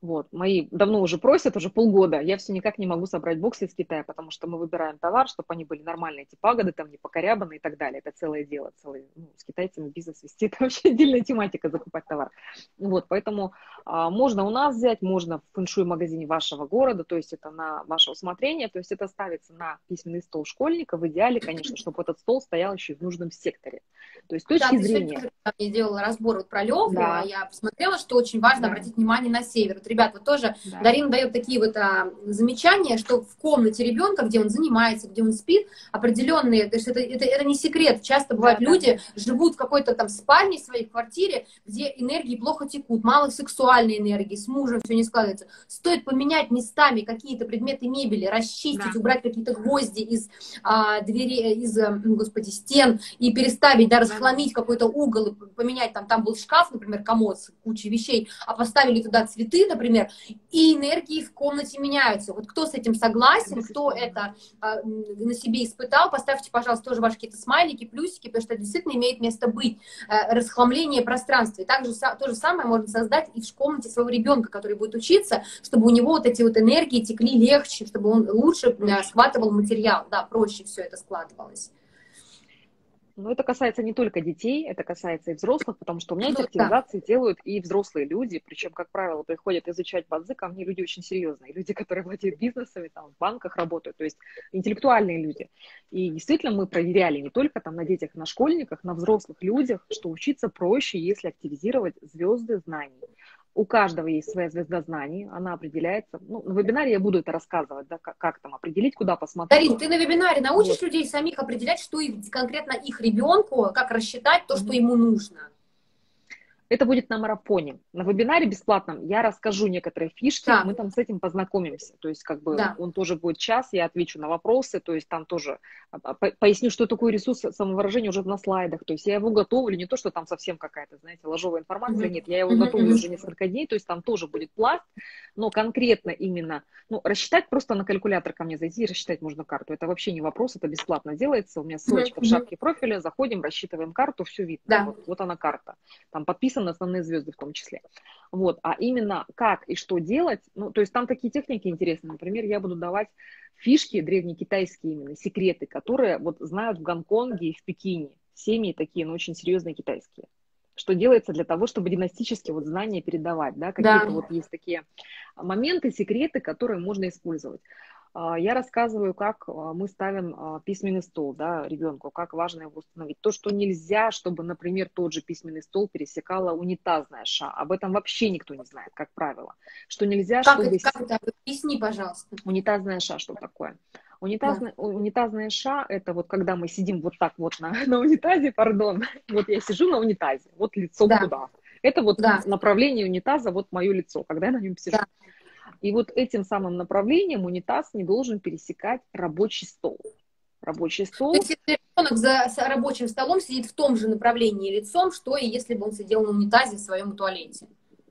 Вот, мои давно уже просят, уже полгода, я все никак не могу собрать боксы из Китая, потому что мы выбираем товар, чтобы они были нормальные, эти пагоды там не покорябаны и так далее. Это целое дело, целый, ну, с китайцами бизнес вести, это вообще отдельная тематика, закупать товар. Вот, поэтому а, можно у нас взять, можно в фэншуй-магазине вашего города, то есть это на ваше усмотрение, то есть это ставится на письменный стол школьника, в идеале, конечно, чтобы этот стол стоял еще и в нужном секторе. То есть с точки
Да, ты
зрения...
сегодня я делала разбор вот про Леву,
Да.
а я посмотрела, что очень важно
Да.
обратить внимание на север. Вот, ребят, вот тоже
Да.
Дарина дает такие вот а, замечания, что в комнате ребенка, где он занимается, где он спит, определенные, то есть это, это, это не секрет, часто бывают
Да,
люди
да.
живут в какой-то там спальне своей квартире, где энергии плохо текут, мало сексуальной энергии, с мужем все не складывается. Стоит поменять местами какие-то предметы мебели, расчистить,
Да.
убрать какие-то гвозди из а, двери, из, господи, стен и переставить, да, расхламить какой-то угол, и поменять, там, там был шкаф, например, комод с кучей вещей, а поставили туда цветы, например, и энергии в комнате меняются. Вот кто с этим согласен, кто это а, на себе испытал, поставьте, пожалуйста, тоже ваши какие-то смайлики, плюсики, потому что это действительно имеет место быть. А, расхламление пространства. И также то же самое можно создать и в комнате своего ребенка, который будет учиться, чтобы у него вот эти вот энергии текли легче, чтобы он лучше а, схватывал материал, да, проще все это складывалось.
Но это касается не только детей, это касается и взрослых, потому что у меня эти
Ну,
активизации да. делают и взрослые люди, причем, как правило, приходят изучать бадзи ко мне люди очень серьезные, люди, которые владеют бизнесами, там, в банках работают, то есть интеллектуальные люди. И действительно мы проверяли не только там на детях, на школьниках, на взрослых людях, что учиться проще, если активизировать звезды знаний. У каждого есть своя звезда знаний, она определяется. Ну, на вебинаре я буду это рассказывать, да, как, как там определить, куда посмотреть.
Дарин, ты на вебинаре научишь
вот.
людей самих определять, что их, конкретно их ребенку, как рассчитать то, mm-hmm. что ему нужно?
Это будет на марафоне. На вебинаре бесплатном я расскажу некоторые фишки, да. мы там с этим познакомимся. То есть, как бы, да. он тоже будет час, я отвечу на вопросы, то есть, там тоже поясню, что такое ресурс самовыражения уже на слайдах. То есть, я его готовлю, не то, что там совсем какая-то, знаете, ложовая информация, mm-hmm. нет, я его mm-hmm. готовлю уже несколько дней, то есть, там тоже будет пласт, но конкретно именно, ну, рассчитать просто на калькулятор ко мне зайти и рассчитать можно карту. Это вообще не вопрос, это бесплатно делается. У меня ссылочка mm-hmm. в шапке профиля, заходим, рассчитываем карту, все видно. Да. Вот, вот она карта. Там подписано основные звезды в том числе. Вот. А именно как и что делать, ну, то есть там такие техники интересные. Например, я буду давать фишки древнекитайские именно, секреты, которые вот знают в Гонконге и в Пекине. Семьи такие, но очень серьезные китайские. Что делается для того, чтобы династически вот знания передавать, да, какие-то да. вот есть такие моменты, секреты, которые можно использовать. Я рассказываю, как мы ставим письменный стол, да, ребенку, как важно его установить. То, что нельзя, чтобы, например, тот же письменный стол пересекала унитазная ша. Об этом вообще никто не знает, как правило. Что нельзя,
как
чтобы...
Это, как это? Объясни, пожалуйста.
Унитазная ша, что такое? Унитазная, да. унитазная ша, это вот когда мы сидим вот так вот на, на унитазе, пардон, вот я сижу на унитазе, вот лицом да. туда. Это вот да. направление унитаза, вот мое лицо, когда я на нем сижу. Да. И вот этим самым направлением унитаз не должен пересекать рабочий стол. Рабочий стол...
То есть, если ребенок за рабочим столом сидит в том же направлении лицом, что и если бы он сидел на унитазе в своем туалете?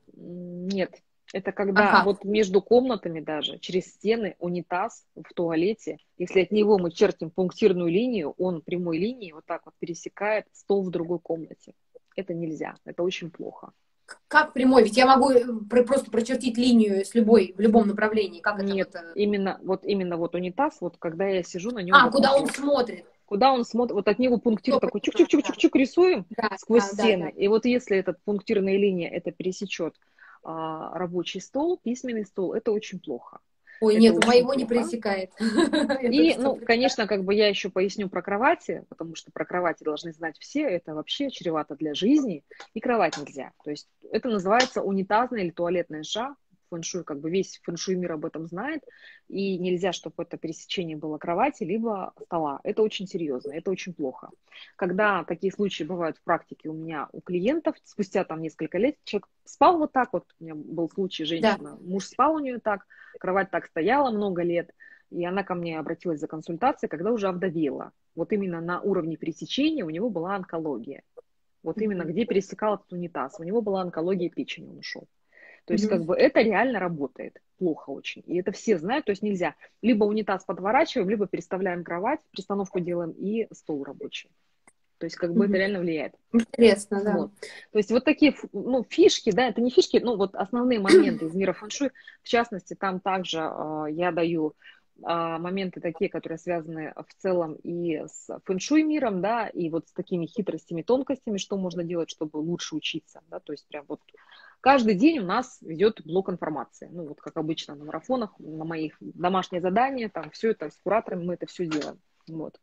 Нет. Это когда ага. вот между комнатами даже, через стены, унитаз в туалете, если от него мы чертим пунктирную линию, он прямой линией вот так вот пересекает стол в другой комнате. Это нельзя. Это очень плохо.
Как прямой? Ведь я могу просто прочертить линию с любой, в любом направлении. Как
Нет,
это вот...
именно, вот, именно вот унитаз, вот когда я сижу на нем.
А,
вот
куда он
вот,
смотрит?
Куда он смотрит, вот от него пунктир Стоп, такой чук-чук-чук-чук рисуем да, сквозь да, стены. Да, да. И вот если эта пунктирная линия это пересечет а, рабочий стол, письменный стол, это очень плохо.
Ой,
это
нет, моего не пересекает.
И, ну, конечно, как бы я еще поясню про кровати, потому что про кровати должны знать все, это вообще чревато для жизни, и кровать нельзя. То есть это называется унитазная или туалетная ша, фэншуй, как бы весь фэншуй мир об этом знает, и нельзя, чтобы это пересечение было кровати, либо стола. Это очень серьезно, это очень плохо. Когда такие случаи бывают в практике у меня, у клиентов, спустя там несколько лет, человек спал вот так вот, у меня был случай, женщина, да. муж спал у нее так, кровать так стояла много лет, и она ко мне обратилась за консультацией, когда уже овдовела. Вот именно на уровне пересечения у него была онкология. Вот mm-hmm. именно где пересекал этот унитаз. У него была онкология печени, он ушел. То есть, mm-hmm. как бы, это реально работает. Плохо очень. И это все знают, то есть нельзя. Либо унитаз подворачиваем, либо переставляем кровать, пристановку делаем и стол рабочий. То есть как бы это
Мгм.
реально влияет.
Интересно, да.
Вот. То есть вот такие ф- ну, фишки, да, это не фишки, ну вот основные моменты из мира фэн-шуй. В частности, там также э, я даю а, моменты такие, которые связаны в целом и с фэн-шуй миром, да, и вот с такими хитростями, тонкостями, что можно делать, чтобы лучше учиться, да, то есть прям вот каждый день у нас идет блок информации, ну вот как обычно на марафонах, на моих домашние задания, там все это с кураторами мы это все делаем, вот.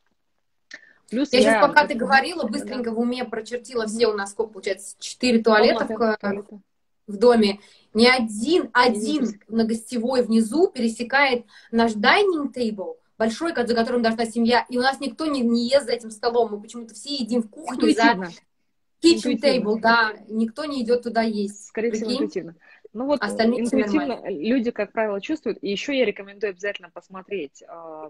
Плюс
Я сейчас,
я,
пока ты
это,
говорила,
да,
быстренько в уме прочертила
угу.
все у нас, сколько получается, четыре туалета
Комнаты,
в,
туалеты,
в доме. Ни один,
и не
один
пересекать.
на гостевой внизу пересекает наш dining table, большой, за которым должна семья, и у нас никто не, не ест за этим столом. Мы почему-то все едим в кухне за
Интуитивно,
kitchen
интуитивно.
table, да, никто не идет туда есть.
Скорее всего,
Прикинь?
интуитивно. Ну вот
А
э,
остальные все нормально.
интуитивно люди, как правило, чувствуют. И еще я рекомендую обязательно посмотреть э,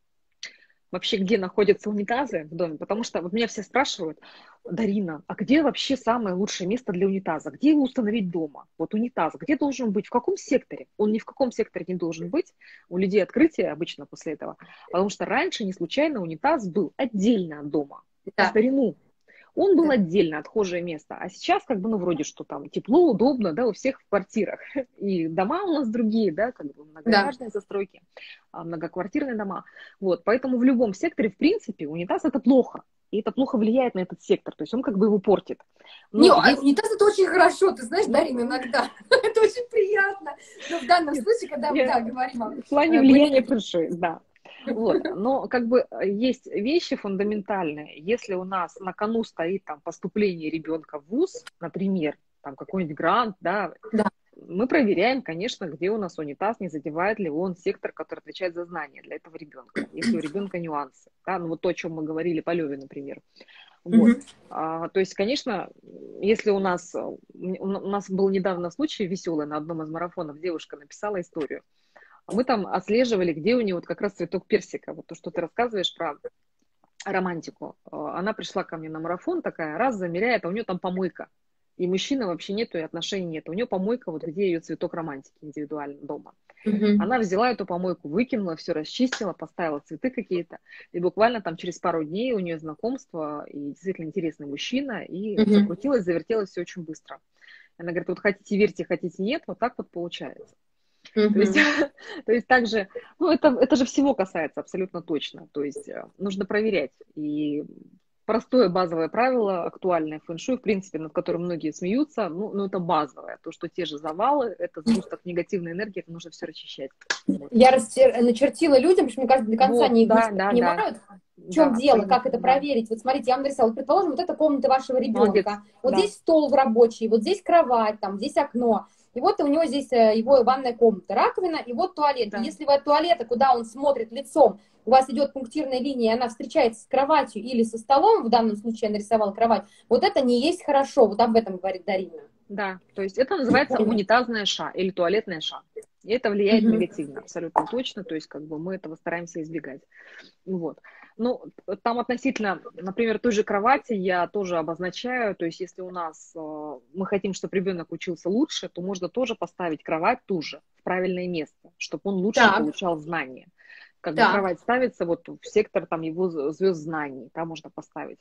вообще, где находятся унитазы в доме. Потому что вот меня все спрашивают: Дарина, а где вообще самое лучшее место для унитаза? Где его установить дома? Вот унитаз, где должен быть? В каком секторе? Он ни в каком секторе не должен быть. У людей открытие обычно после этого. Потому что раньше не случайно унитаз был отдельно от дома. В
Да,
старину. Он был
да,
отдельно, отхожее место. А сейчас как бы, ну, вроде что там тепло, удобно, да, у всех в квартирах. И дома у нас другие, да, как бы
да.
многоэтажные застройки, а, многоквартирные дома. Вот, поэтому в любом секторе, в принципе, унитаз это плохо. И это плохо влияет на этот сектор, то есть он как бы его портит.
Не,
Но
а
есть,
унитаз это очень хорошо, ты знаешь, Дарина,
ну,
иногда. Это очень приятно. Но в данном
нет,
случае, когда мы,
я
да, говорим о
в плане
э,
влияния
быту.
фэншуй, да. Вот. Но как бы э, есть вещи фундаментальные. Если у нас на кону стоит там поступление ребенка в вуз, например, там какой-нибудь грант, да,
Да,
мы проверяем, конечно, где у нас унитаз, не задевает ли он сектор, который отвечает за знания для этого ребенка. Если у ребенка нюансы, да, ну вот то, о чем мы говорили по Леве, например. Вот.
мгм.
А, то есть, конечно, если у нас, у нас был недавно случай веселый на одном из марафонов, девушка написала историю. А мы там отслеживали, где у нее вот как раз цветок персика, вот то, что ты рассказываешь про романтику. Она пришла ко мне на марафон, такая, раз, замеряет, а у нее там помойка. И мужчины вообще нету, и отношений нет. У нее помойка, вот где ее цветок романтики индивидуально дома.
Мгм.
Она взяла эту помойку, выкинула, все расчистила, поставила цветы какие-то. И буквально там через пару дней у нее знакомство, и действительно интересный мужчина, и
Мгм.
закрутилось, завертелось все очень быстро. Она говорит, вот хотите верьте, хотите нет, вот так вот получается. То есть,
Мгм.
то есть также, ну это, это же всего касается абсолютно точно. То есть э, нужно проверять. И простое базовое правило, актуальное в фэн-шуй, в принципе, над которым многие смеются, ну, ну это базовое. То, что те же завалы, это сгусток негативной энергии, это нужно все расчищать. Вот,
Я растер- начертила людям, потому что, мне кажется, до конца
вот,
не, не
да,
все
да, да,
понимают, в чем
да,
дело, как
абсолютно,
это
да.
проверить. Вот смотрите, я вам нарисовала, вот, предположим, вот это комната вашего
Молодец,
ребенка, вот
да,
здесь стол в рабочий, вот здесь кровать, там, здесь окно, и вот у него здесь э, его ванная комната, раковина, и вот туалет. И
да.
если вы от туалета, куда он смотрит лицом, у вас идет пунктирная линия, и она встречается с кроватью или со столом, в данном случае я нарисовала кровать, вот это не есть хорошо, вот об этом говорит Дарина.
Да, то есть это называется
Прикольно.
унитазная ша или туалетная ша. И это влияет
Мгм.
негативно, абсолютно точно, то есть как бы мы этого стараемся избегать. Вот. Ну, там относительно, например, той же кровати я тоже обозначаю, то есть если у нас э, мы хотим, чтобы ребенок учился лучше, то можно тоже поставить кровать ту же в правильное место, чтобы он лучше
Так,
получал знания. Как бы
так.
кровать ставится вот в сектор там его звезд знаний, там можно поставить.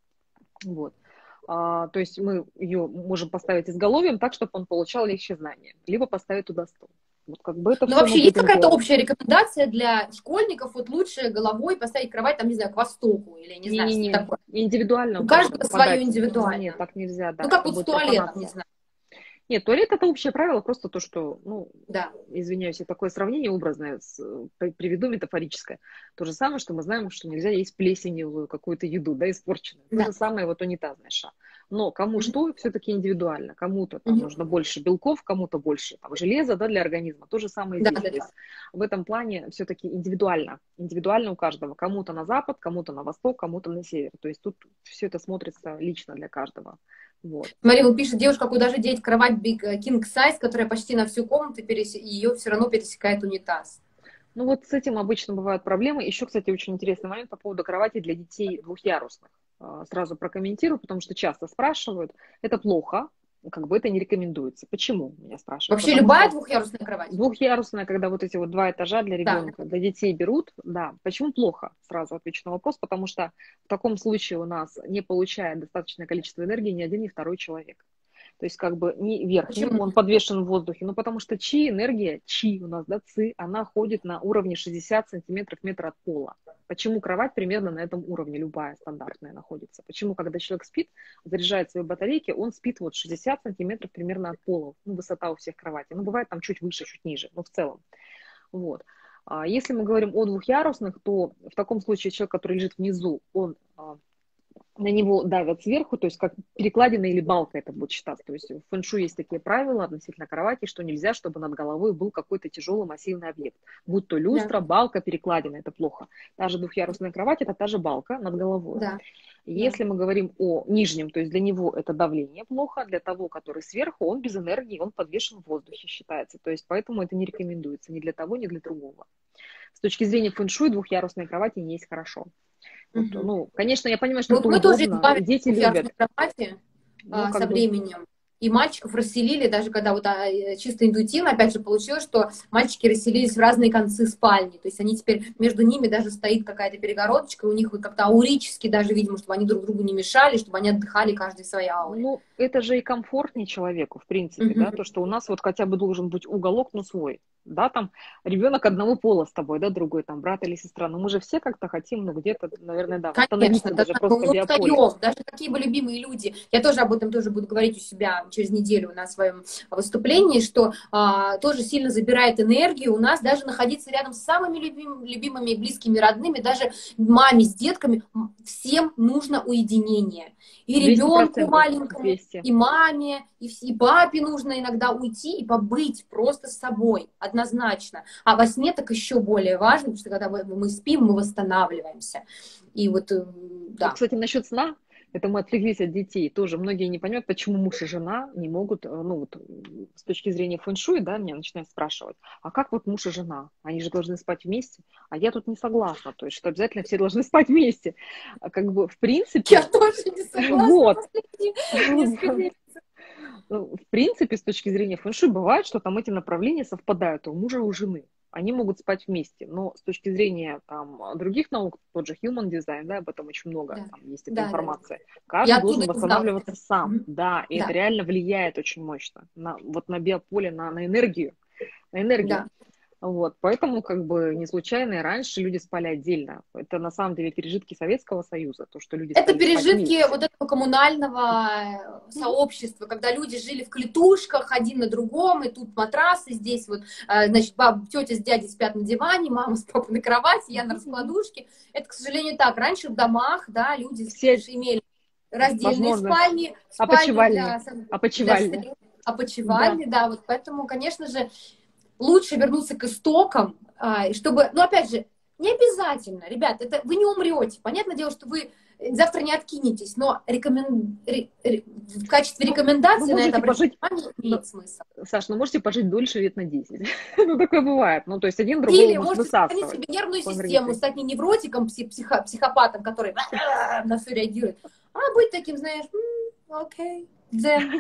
Вот. А, то есть мы ее можем поставить изголовьем так, чтобы он получал легче знания, либо поставить туда стол. Вот как бы это
Ну,
все мы
вообще, есть
будем
какая-то
делать.
общая рекомендация для школьников, вот лучше головой поставить кровать, там, не знаю, к востоку, или не знаю, что
Не-не-не,
такое.
индивидуально
У
у каждого
каждого свое
подать. Нет,
индивидуально.
так нельзя,
Ну,
да,
как
это
вот с
будет
туалетом, не
профанация.
знаю.
Нет, туалет это общее правило, просто то, что, ну,
Да.
извиняюсь, я такое сравнение образное с, э, приведу метафорическое. То же самое, что мы знаем, что нельзя есть плесеневую какую-то еду, да, испорченную. То
Да.
же самое вот унитазная ша. Но кому
Мгм.
что, все-таки индивидуально. Кому-то там
Мгм.
нужно больше белков, кому-то больше там, железа, да, для организма. То же самое
Да,
здесь.
да,
То
да.
есть в этом плане все-таки индивидуально. Индивидуально у каждого. Кому-то на запад, кому-то на восток, кому-то на север. То есть тут все это смотрится лично для каждого. Вот.
Смотри, вот пишет девушка, куда же деть кровать Big King Size, которая почти на всю комнату, пересе... ее все равно пересекает унитаз.
Ну вот с этим обычно бывают проблемы. Еще, кстати, очень интересный момент по поводу кровати для детей двухъярусных. А, Сразу прокомментирую, потому что часто спрашивают. Это плохо. как бы это не рекомендуется. Почему, меня спрашивают?
Вообще
Потому
любая
что
двухъярусная кровать?
двухъярусная, когда вот эти вот два этажа для
Да.
ребенка, для детей берут, да. Почему плохо? Сразу отвечу на вопрос, потому что в таком случае у нас не получает достаточное количество энергии ни один, ни второй человек. То есть как бы не верхний,
Почему?
он подвешен в воздухе, ну потому что чи энергия, чи у нас, да, ци, она ходит на уровне шестьдесят сантиметров метра от пола. Почему кровать примерно на этом уровне, любая стандартная находится? Почему, когда человек спит, заряжает свои батарейки, он спит вот шестьдесят сантиметров примерно от пола, ну, высота у всех кроватей. Ну, бывает там чуть выше, чуть ниже, но в целом. Вот. А если мы говорим о двухъярусных, то в таком случае человек, который лежит внизу, он на него давят сверху, то есть как перекладина или балка это будет считаться. То есть в фэн-шуй есть такие правила относительно кровати, что нельзя, чтобы над головой был какой-то тяжелый массивный объект. Будь то люстра,
Да.
балка, перекладина, это плохо. Та же двухъярусная кровать, это та же балка над головой.
Да.
Если
Да.
мы говорим о нижнем, то есть для него это давление плохо, для того, который сверху, он без энергии, он подвешен в воздухе считается. То есть поэтому это не рекомендуется ни для того, ни для другого. С точки зрения фэн-шуй двухъярусные кровати не есть хорошо. Вот,
Угу.
ну, конечно, я понимаю, что
Вот
это
мы тоже
удобно,
избавились
дети
от
любят.
двухъярусной кровати
Ну,
а,
как
со
бы,
временем. И мальчиков расселили, даже когда вот а, э, чисто интуитивно, опять же, получилось, что мальчики расселились в разные концы спальни. То есть они теперь, между ними даже стоит какая-то перегородочка, у них вот как-то аурически даже, видимо, чтобы они друг другу не мешали, чтобы они отдыхали каждый в своей ауре.
ну, это же и комфортнее человеку, в принципе,
Угу.
да, то, что у нас вот хотя бы должен быть уголок, но свой, да, там ребенок одного пола с тобой, да, другой там брат или сестра, но мы же все как-то хотим, ну, где-то, наверное, да,
Конечно,
восстановиться
да,
даже
да,
просто
мы
биополе.
устаем, даже какие бы любимые люди. Я тоже об этом тоже буду говорить у себя через неделю на своем выступлении, что а, тоже сильно забирает энергию. У нас даже находиться рядом с самыми любим, любимыми и близкими родными, даже маме с детками, всем нужно уединение. И ребенку маленькому,
двести
и маме, и, и папе нужно иногда уйти и побыть просто с собой, однозначно. А во сне так еще более важно, потому что когда мы, мы спим, мы восстанавливаемся. И вот, да.
Вот, кстати, насчет сна, это мы отвлеклись от детей. Тоже многие не понимают, почему муж и жена не могут, ну вот с точки зрения фэн-шуй, да, меня начинают спрашивать, а как вот муж и жена? Они же должны спать вместе. А я тут не согласна, то есть, что обязательно все должны спать вместе. А как бы, в принципе...
Я тоже не согласна.
Вот.
Несколько месяцев.
В принципе, с точки зрения фэн-шуй, бывает, что там эти направления совпадают у мужа и у жены. Они могут спать вместе, но с точки зрения там, других наук, тот же human design, да, об этом очень много
Да.
там есть эта
Да,
информация.
да.
Каждый
Я
должен
оттуда
восстанавливаться
узнала.
сам,
Мгм.
да, и
Да.
это реально влияет очень мощно на, вот на биополе, на, на энергию, на энергию.
Да.
Вот, поэтому как бы не случайно и раньше люди спали отдельно. Это на самом деле пережитки Советского Союза, то, что люди
Это
стали спать
пережитки
вместе.
вот этого коммунального сообщества, когда люди жили в клетушках, один на другом, и тут матрасы, здесь вот, значит, баб, тетя с дядей спят на диване, мама с папой на кровати, я на раскладушке. Это, к сожалению, так. Раньше в домах, да, люди
Все
имели раздельные
возможно.
спальни,
Опочивальни.
для,
Опочивальни.
для опочивальни, да. да, вот поэтому, конечно же, лучше вернуться к истокам, чтобы, ну, опять же, не обязательно, ребят, это вы не умрете. Понятное дело, что вы завтра не откинетесь, но рекомен... ре... Ре... в качестве рекомендации
ну,
на это
пожить...
обращение имеет ну, смысл.
Саш, ну можете пожить дольше лет на десять. Ну, такое бывает. Ну, то есть один другого
Или
может
можете сохранить себе нервную систему, стать не невротиком, психо... психопатом, который на все реагирует, а быть таким, знаешь, окей, дзен.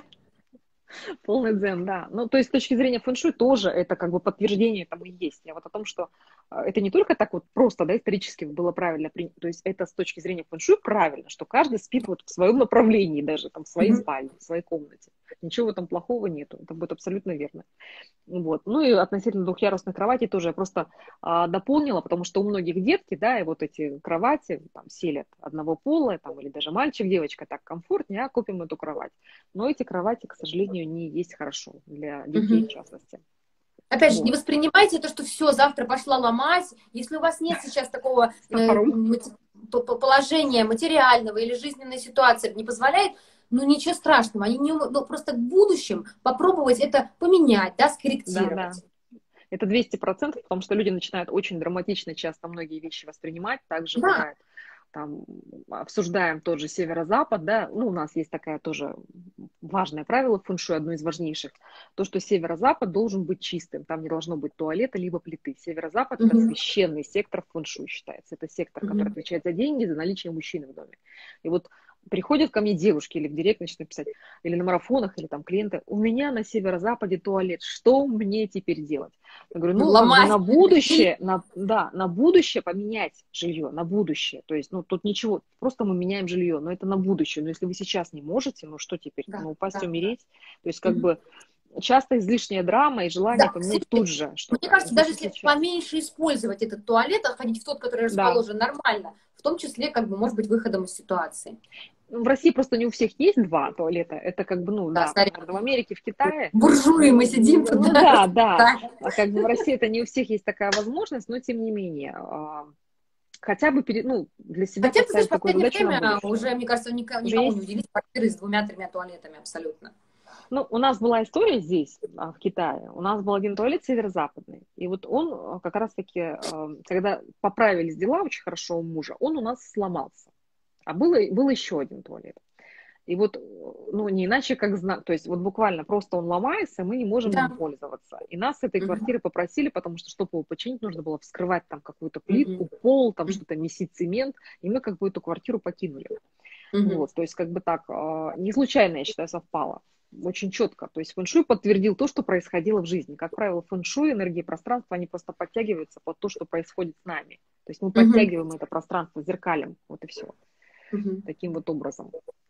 Полный дзен, да. Ну, то есть с точки зрения фэн-шуй тоже это как бы подтверждение тому и есть. Я вот о том, что это не только так вот просто, да, исторически было правильно принято, то есть это с точки зрения фэн-шуй правильно, что каждый спит вот в своем направлении даже, там, в своей mm-hmm. спальне, в своей комнате. Ничего в этом плохого нету, это будет абсолютно верно. Вот. Ну и относительно двухъярусной кровати тоже я просто а, дополнила, потому что у многих детки, да, и вот эти кровати там селят одного пола, там, или даже мальчик, девочка, так комфортнее, а купим эту кровать. Но эти кровати, к сожалению, не есть хорошо для детей mm-hmm. в частности.
Опять
вот.
же, не воспринимайте то, что все, завтра пошла ломать. Если у вас нет сейчас такого э, положения материального или жизненной ситуации не позволяет, ну ничего страшного. Они не, ну, просто в будущем попробовать это поменять, да, скорректировать.
Да, да. Это двести процентов, потому что люди начинают очень драматично часто многие вещи воспринимать. Также
да.
бывает, там, обсуждаем тот же северо-запад, да, ну, у нас есть такая тоже важное правило в фэн-шуй, одно из важнейших, то, что северо-запад должен быть чистым, там не должно быть туалета, либо плиты. Северо-запад mm-hmm. это священный сектор в фэн-шуй считается, это сектор, mm-hmm. который отвечает за деньги, за наличие мужчины в доме. И вот приходят ко мне девушки или в директ начинают писать, или на марафонах, или там клиенты, у меня на северо-западе туалет, что мне теперь делать? Я говорю, ну, как бы
Ломать.
на будущее, на, да, на будущее поменять жилье, на будущее. То есть, ну, тут ничего, просто мы меняем жилье, но это на будущее. Но если вы сейчас не можете, ну, что теперь?
Да,
Ну, упасть,
да,
умереть? То есть, как
да.
бы, часто излишняя драма и желание
Да,
поменять
слушайте,
тут же
мне
что-то.
кажется,
Здесь
даже
и
если
сейчас.
поменьше использовать этот туалет, а ходить в тот, который
Да.
расположен нормально, в том числе, как бы, может быть, выходом из ситуации.
В России просто не у всех есть два туалета. Это как бы, ну,
Да,
да, наверное, в Америке, в Китае.
буржуи мы сидим тут,
Ну,
да,
да, да. А как бы в России это не у всех есть такая возможность, но тем не менее. Хотя бы, перед, ну, для себя
Хотя, ты знаешь,
поставить
в
такую
последнее
задачу на
время
будущее.
уже, мне кажется, никому
Уже
не
есть?
удивить квартиры с двумя-тремя туалетами абсолютно.
Ну, у нас была история здесь, в Китае. У нас был один туалет северо-западный. И вот он как раз-таки, когда поправились дела очень хорошо у мужа, он у нас сломался. А было, был еще один туалет. И вот, ну, не иначе как знак, то есть вот буквально просто он ломается, мы не можем
Да.
им пользоваться. И нас с этой
Мгм.
квартиры попросили, потому что, чтобы его починить, нужно было вскрывать там какую-то плитку,
Мгм.
пол, там
Мгм.
что-то месить цемент, и мы как бы эту квартиру покинули.
Мгм.
Вот, то есть как бы так, не случайно, я считаю, совпало. Очень четко. То есть фэн-шуй подтвердил то, что происходило в жизни. Как правило, фэн-шуй, энергии пространства, они просто подтягиваются под то, что происходит с нами. То есть мы
Мгм.
подтягиваем это пространство зеркалем. Вот и все.
Мгм.
Таким вот образом.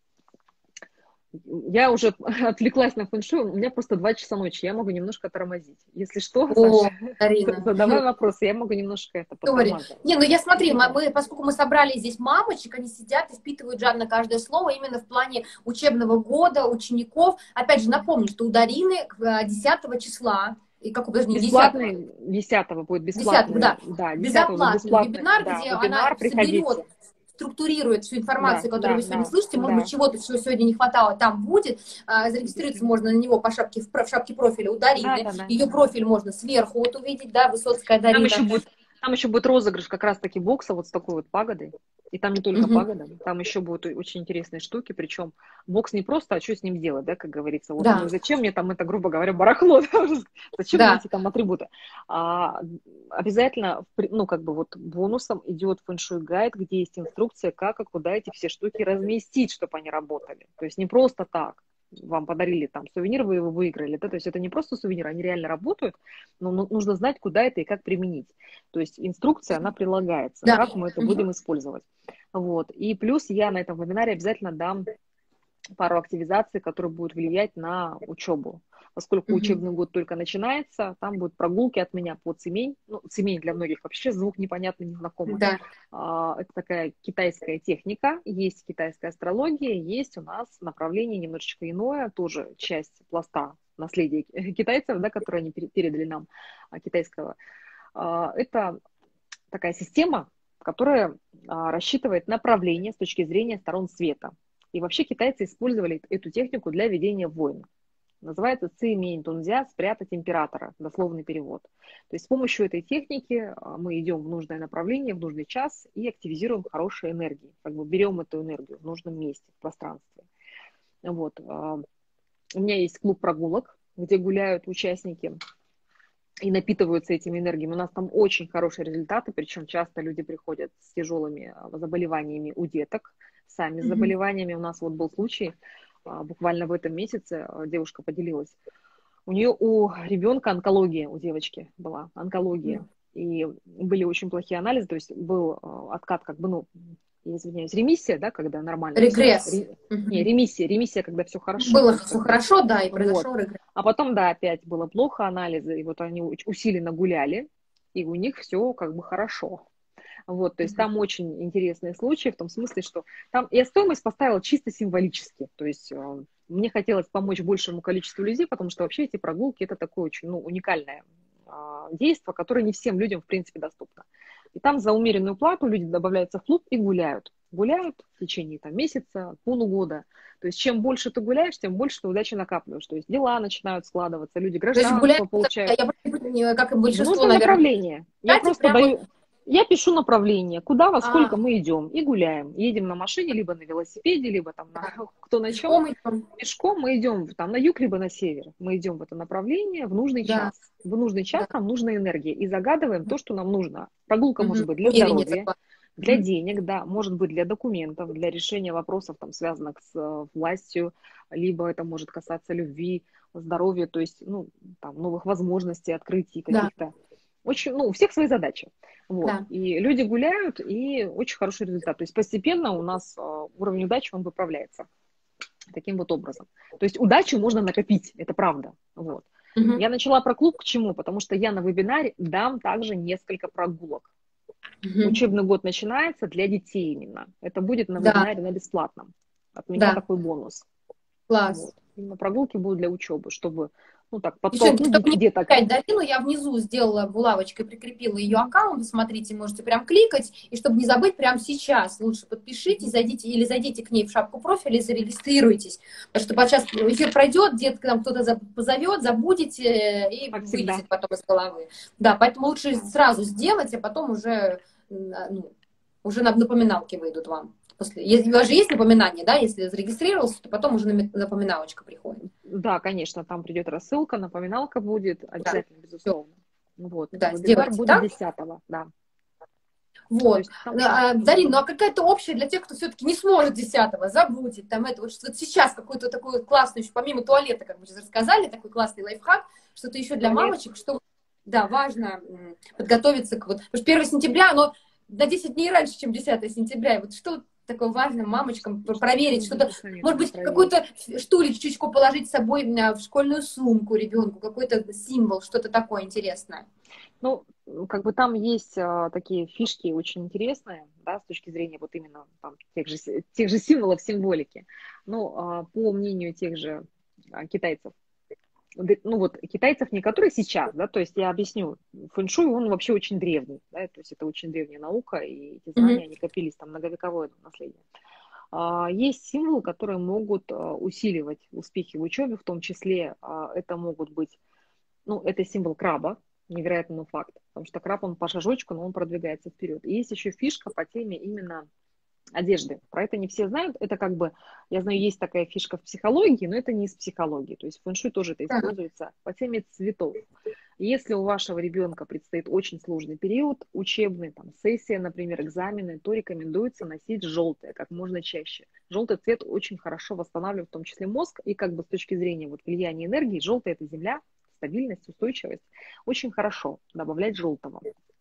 Я уже отвлеклась на фэн-шуй, у меня просто два часа ночи, я могу немножко тормозить. Если что,
О,
Саша,
Карина.
задавай вопросы, я могу немножко это
История.
подтормаживать.
Не, ну я смотри, мы, мы, поскольку мы собрали здесь мамочек, они сидят и впитывают жадно каждое слово именно в плане учебного года, учеников. Опять же, напомню, что у Дарины десятого числа, и как даже не десятого,
Бесплатный, десятого будет
десятого,
бесплатный,
да,
да, десятого будет
безоплатный
бесплатный,
вебинар,
да,
где она
вебинар, приходите.
соберет, структурирует всю
Да,
информацию, которую
да,
вы сегодня
да,
слышите. Может
да.
быть, чего-то, чего сегодня не хватало, там будет. А, зарегистрироваться можно на него по шапке, в шапке профиля у
Да,
Дарины.
да, да.
Ее профиль можно сверху вот увидеть, да, Высоцкая
Там
Дарина.
еще будет, там еще будет розыгрыш как раз-таки бокса вот с такой вот пагодой. И там не только
Мгм.
пагода, там еще будут очень интересные штуки. Причем бокс не просто, а что с ним делать, да, как говорится. Вот,
Да.
ну зачем мне там это, грубо говоря, барахло, да? Зачем
Да.
мне эти там атрибуты? А, обязательно, ну как бы вот бонусом идет фэн-шуй гайд, где есть инструкция, как и куда эти все штуки разместить, чтобы они работали. То есть не просто так. Вам подарили там сувенир, вы его выиграли. Да? То есть это не просто сувенир, они реально работают, но нужно знать, куда это и как применить. То есть инструкция, она прилагается,
Да.
как мы это будем использовать. Вот. И плюс я на этом вебинаре обязательно дам пару активизаций, которые будут влиять на учебу. Поскольку
Мгм.
учебный год только начинается, там будут прогулки от меня по Цимень. Ну, Цимень для многих вообще звук непонятный, незнакомый.
Да.
А, это такая китайская техника, есть китайская астрология, есть у нас направление немножечко иное, тоже часть пласта наследия китайцев, да, которые они передали нам, китайского. А, это такая система, которая а, рассчитывает направление с точки зрения сторон света. И вообще китайцы использовали эту технику для ведения войн. Называется цимень тунзя, спрятать императора, дословный перевод. То есть с помощью этой техники мы идем в нужное направление, в нужный час и активизируем хорошие энергии. Как бы берем эту энергию в нужном месте, в пространстве. Вот. У меня есть клуб прогулок, где гуляют участники и напитываются этими энергиями. У нас там очень хорошие результаты, причем часто люди приходят с тяжелыми заболеваниями у деток, сами с заболеваниями. У нас вот был случай, буквально в этом месяце девушка поделилась. У нее у ребенка онкология, у девочки была онкология. И были очень плохие анализы, то есть был откат, как бы, ну, я извиняюсь, ремиссия, да, когда нормально.
Регресс.
Все. Не, ремиссия, ремиссия, когда все хорошо.
Было все хорошо, да, и произошел
вот.
регресс.
А потом, да, опять было плохо анализы, и вот они усиленно гуляли, и у них все как бы хорошо. Вот, то есть там очень интересные случаи в том смысле, что там я стоимость поставила чисто символически, то есть э, мне хотелось помочь большему количеству людей, потому что вообще эти прогулки это такое очень ну, уникальное э, действие, которое не всем людям в принципе доступно. И там за умеренную плату люди добавляются в клуб и гуляют. Гуляют в течение там, месяца, полугода. То есть чем больше ты гуляешь, тем больше ты удачи накапливаешь. То есть дела начинают складываться, люди гражданство получают.
Я, как и
В
большинство,
нужное
наверное,
направление. Я просто
прямо...
даю... Я пишу направление, куда, во сколько
а,
мы идем, и гуляем. Едем на машине, либо на велосипеде, либо там на кто на чем.
пешком,
Пешком мы идем там на юг, либо на север. Мы идем в это направление в нужный
да.
час. В нужный час
Да.
нам нужна энергия. И загадываем то, что нам нужно. Прогулка
Угу.
может быть для
Умерение
здоровья.
такое.
Для денег, да, может быть для документов, для решения вопросов, там, связанных с э, властью, либо это может касаться любви, здоровья, то есть, ну, там, новых возможностей, открытий
Да,
каких-то. Очень, ну, у всех свои задачи. Вот.
да.
И люди гуляют, и очень хороший результат. То есть постепенно у нас э, уровень удачи, он выправляется таким вот образом. То есть удачу можно накопить, это правда. Вот.
Мгм.
Я начала про клуб к чему? Потому что я на вебинаре дам также несколько прогулок.
Мгм.
Учебный год начинается для детей именно. Это будет на
Да,
вебинаре на бесплатном. От меня
да,
такой бонус.
класс.
Вот. Именно прогулки будут для учебы, чтобы, ну так,
Девчонки,
подтолкнуть
чтобы не
деток.
потерять Дарину, я внизу сделала булавочкой, прикрепила ее аккаунт, смотрите, можете прям кликать, и чтобы не забыть, прямо сейчас лучше подпишитесь, зайдите или зайдите к ней в шапку профиля и зарегистрируйтесь, потому что сейчас эфир пройдет, детка там кто-то за- позовет, забудете э, и
Как всегда.
вылезет потом из головы. Да, поэтому лучше сразу сделать, а потом уже, ну, уже на напоминалки выйдут вам. После, если, у вас же есть напоминание, да, если зарегистрировался, то потом уже напоминалочка приходит.
Да, конечно, там придет рассылка, напоминалка будет,
Да,
обязательно,
все,
безусловно. Вот.
да,
Вебинар
сделайте
будет
так.
десятого, да. То
Вот.
есть там...
А, Дарин, ну а какая-то общая для тех, кто все-таки не сможет десятого, забудет, там это, вот, что вот сейчас какую-то такую классную, еще помимо туалета, как мы сейчас рассказали, такой классный лайфхак, что-то еще для
Туалет.
мамочек, что, да, важно м, подготовиться к вот, потому что первое сентября, оно на десять дней раньше, чем десятое сентября, и вот что такое важно мамочкам проверить, что-то, может быть, какую-то штулечку положить с собой в школьную сумку ребенку, какой-то символ, что-то такое интересное.
Ну, как бы там есть а, такие фишки очень интересные, да, с точки зрения вот именно там, тех же, тех же символов, символики. Ну, а, по мнению тех же а, китайцев, ну вот китайцев не которые сейчас, да, то есть я объясню, фэншуй, он вообще очень древний, да, то есть это очень древняя наука, и эти знания, они копились, там многовековое наследие. А, есть символы, которые могут а, усиливать успехи в учебе, в том числе а, это могут быть, ну, это символ краба, невероятный, но факт, потому что краб, он по шажочку, но он продвигается вперед. И есть еще фишка по теме именно одежды. Про это не все знают. Это как бы, я знаю, есть такая фишка в психологии, но это не из психологии. То есть в фэншуй тоже это используется по теме цветов. Если у вашего ребенка предстоит очень сложный период, учебный, там, сессия, например, экзамены, то рекомендуется носить желтое как можно чаще. Желтый цвет очень хорошо восстанавливает в том числе мозг, и как бы с точки зрения вот влияния энергии, желтое это земля, стабильность, устойчивость. Очень хорошо добавлять желтого.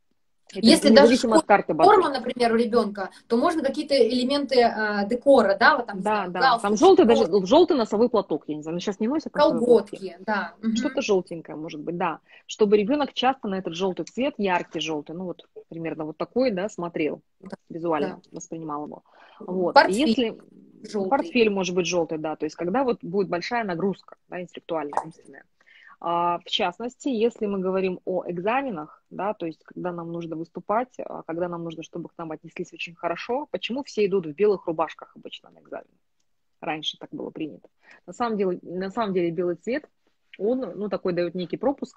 Это
Если даже
независимо от
школьная
карты Бадзи.
форма, например, у ребенка, то можно какие-то элементы э, декора, да, вот там, не
Да,
знаю,
да. Там
галстук,
желтый, даже
щеколотки,
желтый носовой платок, я не знаю, но сейчас не носят носовые платки.
колготки, да. Угу.
Что-то желтенькое, может быть, да. Чтобы ребенок часто на этот желтый цвет, яркий желтый, ну вот примерно вот такой, да, смотрел,
Да,
визуально
да.
воспринимал его. Вот. И
Портфель
если
желтый.
портфель может быть желтый, да, то есть когда вот будет большая нагрузка, да, интеллектуальная, умственная. А, в частности, если мы говорим о экзаменах, да, то есть когда нам нужно выступать, а, когда нам нужно, чтобы к нам отнеслись очень хорошо, почему все идут в белых рубашках обычно на экзамен? Раньше так было принято. На самом деле, на самом деле белый цвет, он, ну, такой дает некий пропуск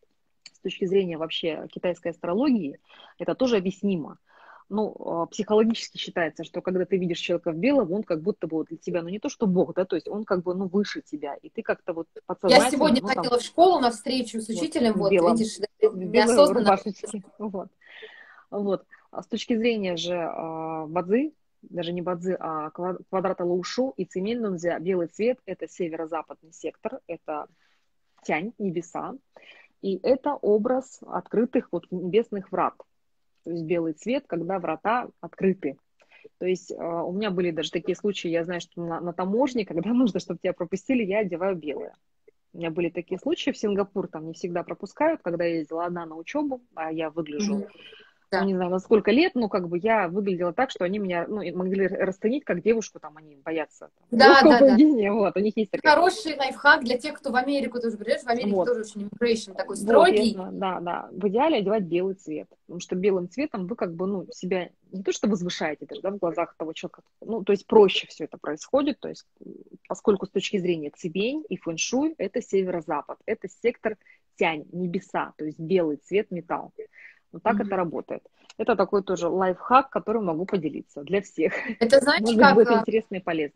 с точки зрения вообще китайской астрологии, это тоже объяснимо. Ну, психологически считается, что когда ты видишь человека в белом, он как будто бы для тебя, ну, не то что Бог, да, то есть он как бы, ну, выше тебя, и ты как-то вот
Я
подсознательно,
сегодня
ну, там,
ходила в школу на встречу с
вот,
учителем,
в
вот,
белом,
видишь,
в белой
неосознанно.
рубашечке, вот. Вот. А с точки зрения же э, бадзи, даже не бадзи, а квадрата Лоушу и Цимэньнунцзя, белый цвет – это северо-западный сектор, это тянь, небеса, и это образ открытых вот небесных врат. То есть белый цвет, когда врата открыты. То есть э, у меня были даже такие случаи, я знаю, что на, на таможне, когда нужно, чтобы тебя пропустили, я одеваю белое. У меня были такие случаи в Сингапур, там не всегда пропускают, когда я ездила одна на учебу, а я выгляжу,
Угу.
ну,
Да.
не знаю, на сколько лет, но как бы я выглядела так, что они меня, ну, могли расценить как девушку, там, они боятся там,
Да,
легкого
да, да.
поведения, вот, у них есть такая фишка.
Хороший лайфхак для тех, кто в Америку тоже придет. В Америке
Вот,
тоже очень immigration такой
вот,
строгий.
ясно, да, да, в идеале одевать белый цвет, потому что белым цветом вы как бы, ну, себя не то что возвышаете даже, да, в глазах того человека, ну, то есть проще все это происходит, то есть поскольку с точки зрения цибень и фэншуй это северо-запад, это сектор тянь, небеса, то есть белый цвет, металл. Вот так
Мгм.
это работает. Это такой тоже лайфхак, которым могу поделиться для всех.
Это знаешь,
Может быть,
как
будет
э,
интересно и полезно.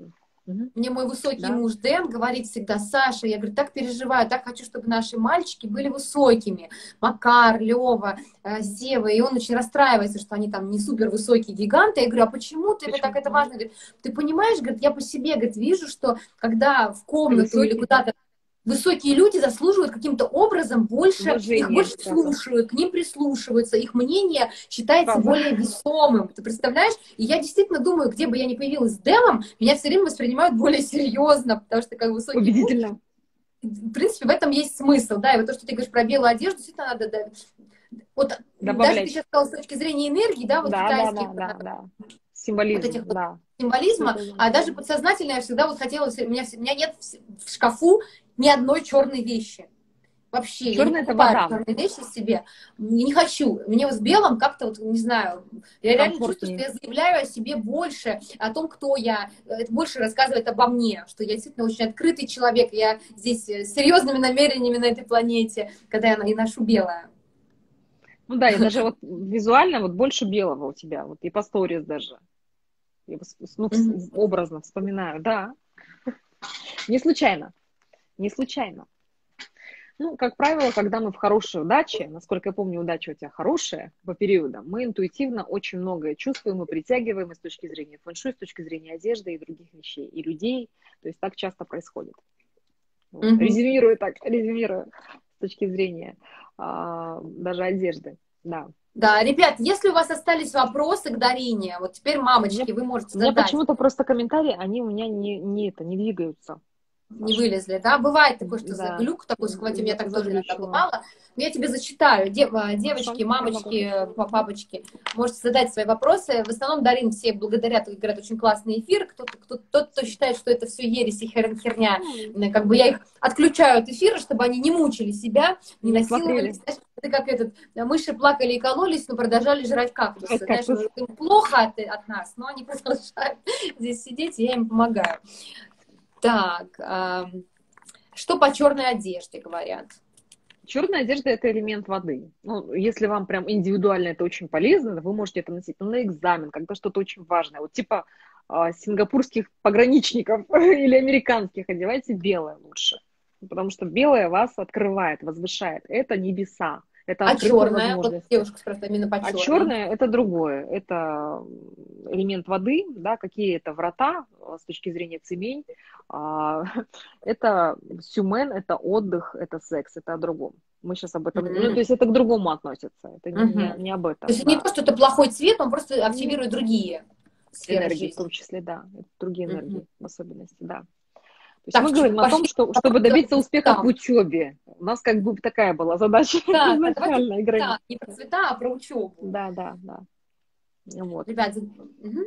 Мгм.
Мне мой высокий
Да.
муж Дэн говорит всегда: Саша, я, говорю, так переживаю, так хочу, чтобы наши мальчики были высокими. Макар, Лева, э, Сева. И он очень расстраивается, что они там не супер высокие гиганты. Я говорю, а почему ты это так,
Почему?
это
Мгм.
важно? Говорит, ты понимаешь, говорит, я по себе, говорит, вижу, что когда в
Ты
комнату или
высокий?
куда-то высокие люди заслуживают каким-то образом больше, их
Уважение,
больше
да.
слушают, к ним прислушиваются, их мнение считается
Правда.
более весомым. Ты представляешь? И я действительно думаю, где бы я ни появилась с Дэмом, меня все время воспринимают более серьезно, потому что как высокий муж,
Убедительно.
в принципе, в этом есть смысл, да, и вот то, что ты говоришь про белую одежду, действительно надо, да, вот даже ты
Добавлять.
сейчас сказала с точки зрения энергии, да, вот
Да, да,
китайских
да, да, да.
вот
Символизм,
этих вот
да.
символизма,
Это,
а даже подсознательно я всегда вот хотела, у меня, у меня нет в шкафу ни одной черной вещи. Вообще, я не
черное это
покупаю
вода.
черные вещи себе, не, не хочу. Мне вот с белым как-то, вот, не знаю, я реально чувствую, что
Комфортнее.
я заявляю о себе больше, о том, кто я. Это больше рассказывает обо мне, что я действительно очень открытый человек, я здесь с серьезными намерениями на этой планете, когда я и ношу белое.
Ну да, и даже вот визуально вот больше белого у тебя, вот и по сторис даже. Я ну, образно вспоминаю, да. Не случайно, не случайно. Ну, как правило, когда мы в хорошей удаче, насколько я помню, удача у тебя хорошая по периодам, мы интуитивно очень многое чувствуем и притягиваем и с точки зрения фэн-шуй, с точки зрения одежды и других вещей, и людей. То есть так часто происходит. Вот.
Мгм.
Резюмирую так, резюмирую с точки зрения а, даже одежды, да.
Да, ребят, если у вас остались вопросы к Дарине, вот теперь,
У меня,
мамочки, вы можете
у меня
задать.
почему-то просто комментарии, они у меня не, не, это, не двигаются.
Не вылезли, да? Бывает такое, что
Да,
глюк такой, схватил, у меня так тоже иногда
заглючило.
бывало. Но я тебе зачитаю. Дев,
Хорошо,
девочки,
я могу.
мамочки, папочки, можете задать свои вопросы. В основном, Дарин, все благодарят, говорят, очень классный эфир. Кто-то, кто, тот, кто считает, что это все ересь и хер, херня, как бы я их отключаю от эфира, чтобы они не мучили себя, не
Не
насиловали.
смотрели.
Это как этот, мыши плакали и кололись, но продолжали жрать кактусы.
Как
Знаешь, им плохо от, от нас, но они продолжают здесь сидеть, и я им помогаю. Так, что по черной одежде говорят?
Черная одежда – это элемент воды. Ну, если вам прям индивидуально это очень полезно, вы можете это носить ну, на экзамен, когда что-то очень важное. Вот типа э, сингапурских пограничников или американских одевайте белое лучше. Потому что белое вас открывает, возвышает. Это небеса. Это
А
открытые
черная? Вот
возможности.
девушка спрашивает именно по
А
черной.
черное – это другое. Это элемент воды, да, какие это врата с точки зрения цемень. Это сюмен, это отдых, это секс, это о другом. Мы сейчас об этом...
Mm-hmm.
Ну, то есть это к другому относится. Это
Mm-hmm.
не, не об этом.
То есть
да.
не то, что это плохой цвет, он просто активирует другие сферы
энергии
жизни.
в том числе, да. Это другие энергии, mm-hmm. в особенности, да. То есть
так,
мы говорим о том, что, чтобы добиться успехов в учебе. У нас как бы такая была задача
да,
изначально играть.
Да, не про цвета, а про учебу.
Да, да, да. Вот.
Ребят, угу.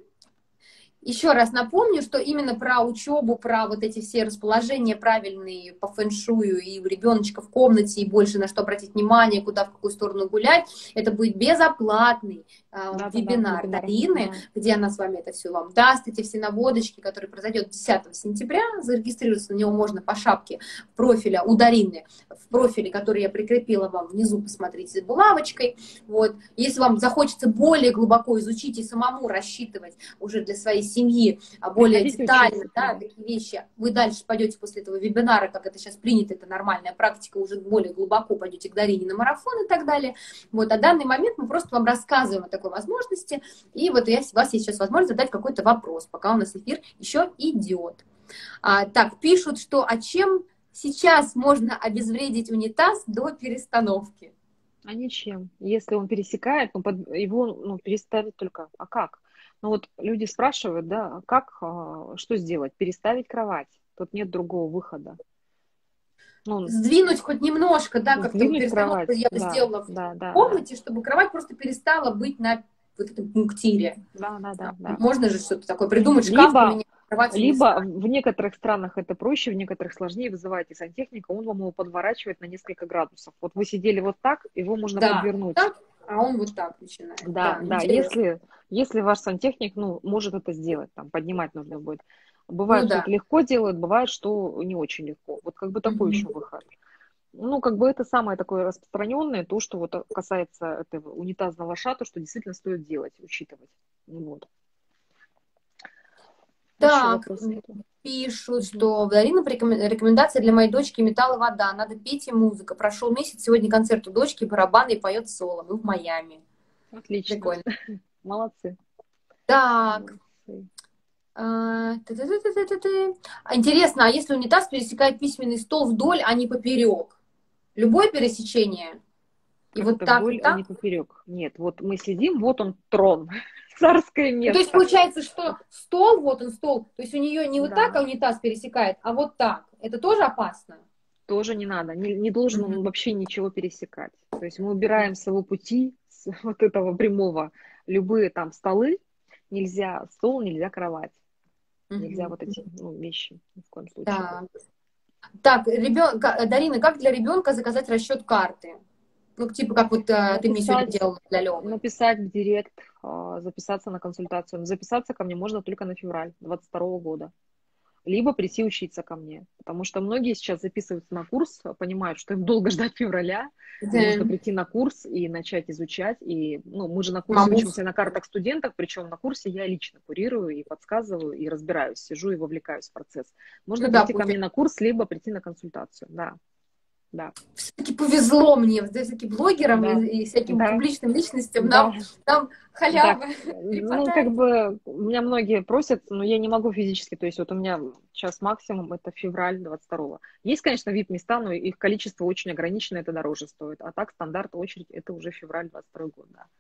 Еще раз напомню, что именно про учебу, про вот эти все расположения правильные по фэн-шую и у ребеночка в комнате, и больше на что обратить внимание, куда, в какую сторону гулять, это будет безоплатный э, да, вебинар да, Дарины, да. где она с вами это все вам даст, эти все наводочки, который произойдет десятого сентября, зарегистрироваться на него можно по шапке профиля у Дарины, в профиле, который я прикрепила вам внизу, посмотрите, с булавочкой. Вот. Если вам захочется более глубоко изучить и самому рассчитывать уже для своей семьи, а более Приходите детально, учиться, да, такие вещи. Вы дальше пойдете после этого вебинара, как это сейчас принято, это нормальная практика, уже более глубоко пойдете к Дарине на марафон и так далее. Вот, а данный момент мы просто вам рассказываем о такой возможности, и вот у вас есть сейчас возможность задать какой-то вопрос, пока у нас эфир еще идет. А, так, пишут, что а чем сейчас можно обезвредить унитаз до перестановки?
А ничем. Если он пересекает, ну, под, его ну, переставить только. А как? Ну вот люди спрашивают, да, как, что сделать? Переставить кровать. Тут нет другого выхода.
Ну, сдвинуть хоть немножко, да, как-то перестановку я бы да, сделала
да,
в
да,
комнате,
да.
чтобы кровать просто перестала быть на вот этом пунктире.
Да, да, да, да.
Можно же что-то такое придумать, шкаф
либо,
поменять, кровать
либо в некоторых странах это проще, в некоторых сложнее, вызываете сантехника, он вам его подворачивает на несколько градусов. Вот вы сидели вот так, его можно
да,
подвернуть.
Так, а он вот так начинает.
Да, да, да. Если, если ваш сантехник, ну, может это сделать, там, поднимать нужно будет. Бывает, ну, что да. это легко делают, бывает, что не очень легко. Вот как бы такой mm-hmm. еще выход. Ну, как бы это самое такое распространенное, то, что вот касается этого унитазного шата, что действительно стоит делать, учитывать. Вот. Еще
Так,
вопросы?
пишут,
Мгм.
что Дарина рекомендация для моей дочки металл и вода. Надо петь и музыка. Прошел месяц, сегодня концерт у дочки, барабаны и поет соло. Мы в Майами.
Отлично.
Прикольно.
Молодцы.
Так.
Молодцы.
а, ты-ты-ты-ты-ты-ты. А Интересно, а если унитаз пересекает письменный стол вдоль, а не поперек? Любое пересечение? И
Как
вот
это
так и
вдоль, а
так?
не поперек? Нет, вот мы сидим, вот он трон, царское
Ну, то есть
место.
получается,
Вот,
что стол, вот он стол, то есть у нее не вот так,
да,
а унитаз пересекает, а вот так. Это тоже опасно?
тоже не надо. Не, не должен
Мгм.
он вообще ничего пересекать. То есть мы убираем с его пути, с вот этого прямого, любые там столы. Нельзя стол, нельзя кровать. Нельзя
Мгм.
вот эти ну, вещи ни в коем случае.
Так, так ребен... ка- Дарина, как для ребенка заказать расчет карты? Ну, типа, как вот э, ты мне сегодня
Написать,
делала для Левы.
написать в директ, а, записаться на консультацию. Записаться ко мне можно только на февраль двадцать второго года. Либо прийти учиться ко мне. Потому что многие сейчас записываются на курс, понимают, что им долго ждать февраля, и нужно
Да.
прийти на курс и начать изучать. И, ну, мы же на курсе
Мамусь.
учимся на картах студентов, причем на курсе я лично курирую и подсказываю, и разбираюсь, сижу и вовлекаюсь в процесс. Можно
Ну да,
прийти ко
получается.
мне на курс, либо прийти на консультацию. Да, да,
Все-таки повезло мне, вот все-таки блогерам
да,
и, и всяким
да,
публичным личностям
да.
нам, нам
Да,
халява и
ну, как
подарки.
бы, у меня многие просят, но я не могу физически, то есть вот у меня сейчас максимум это февраль двадцать второго. Есть, конечно, ви ай пи-места, но их количество очень ограничено, это дороже стоит. А так стандарт очередь это уже февраль двадцать второй год, да.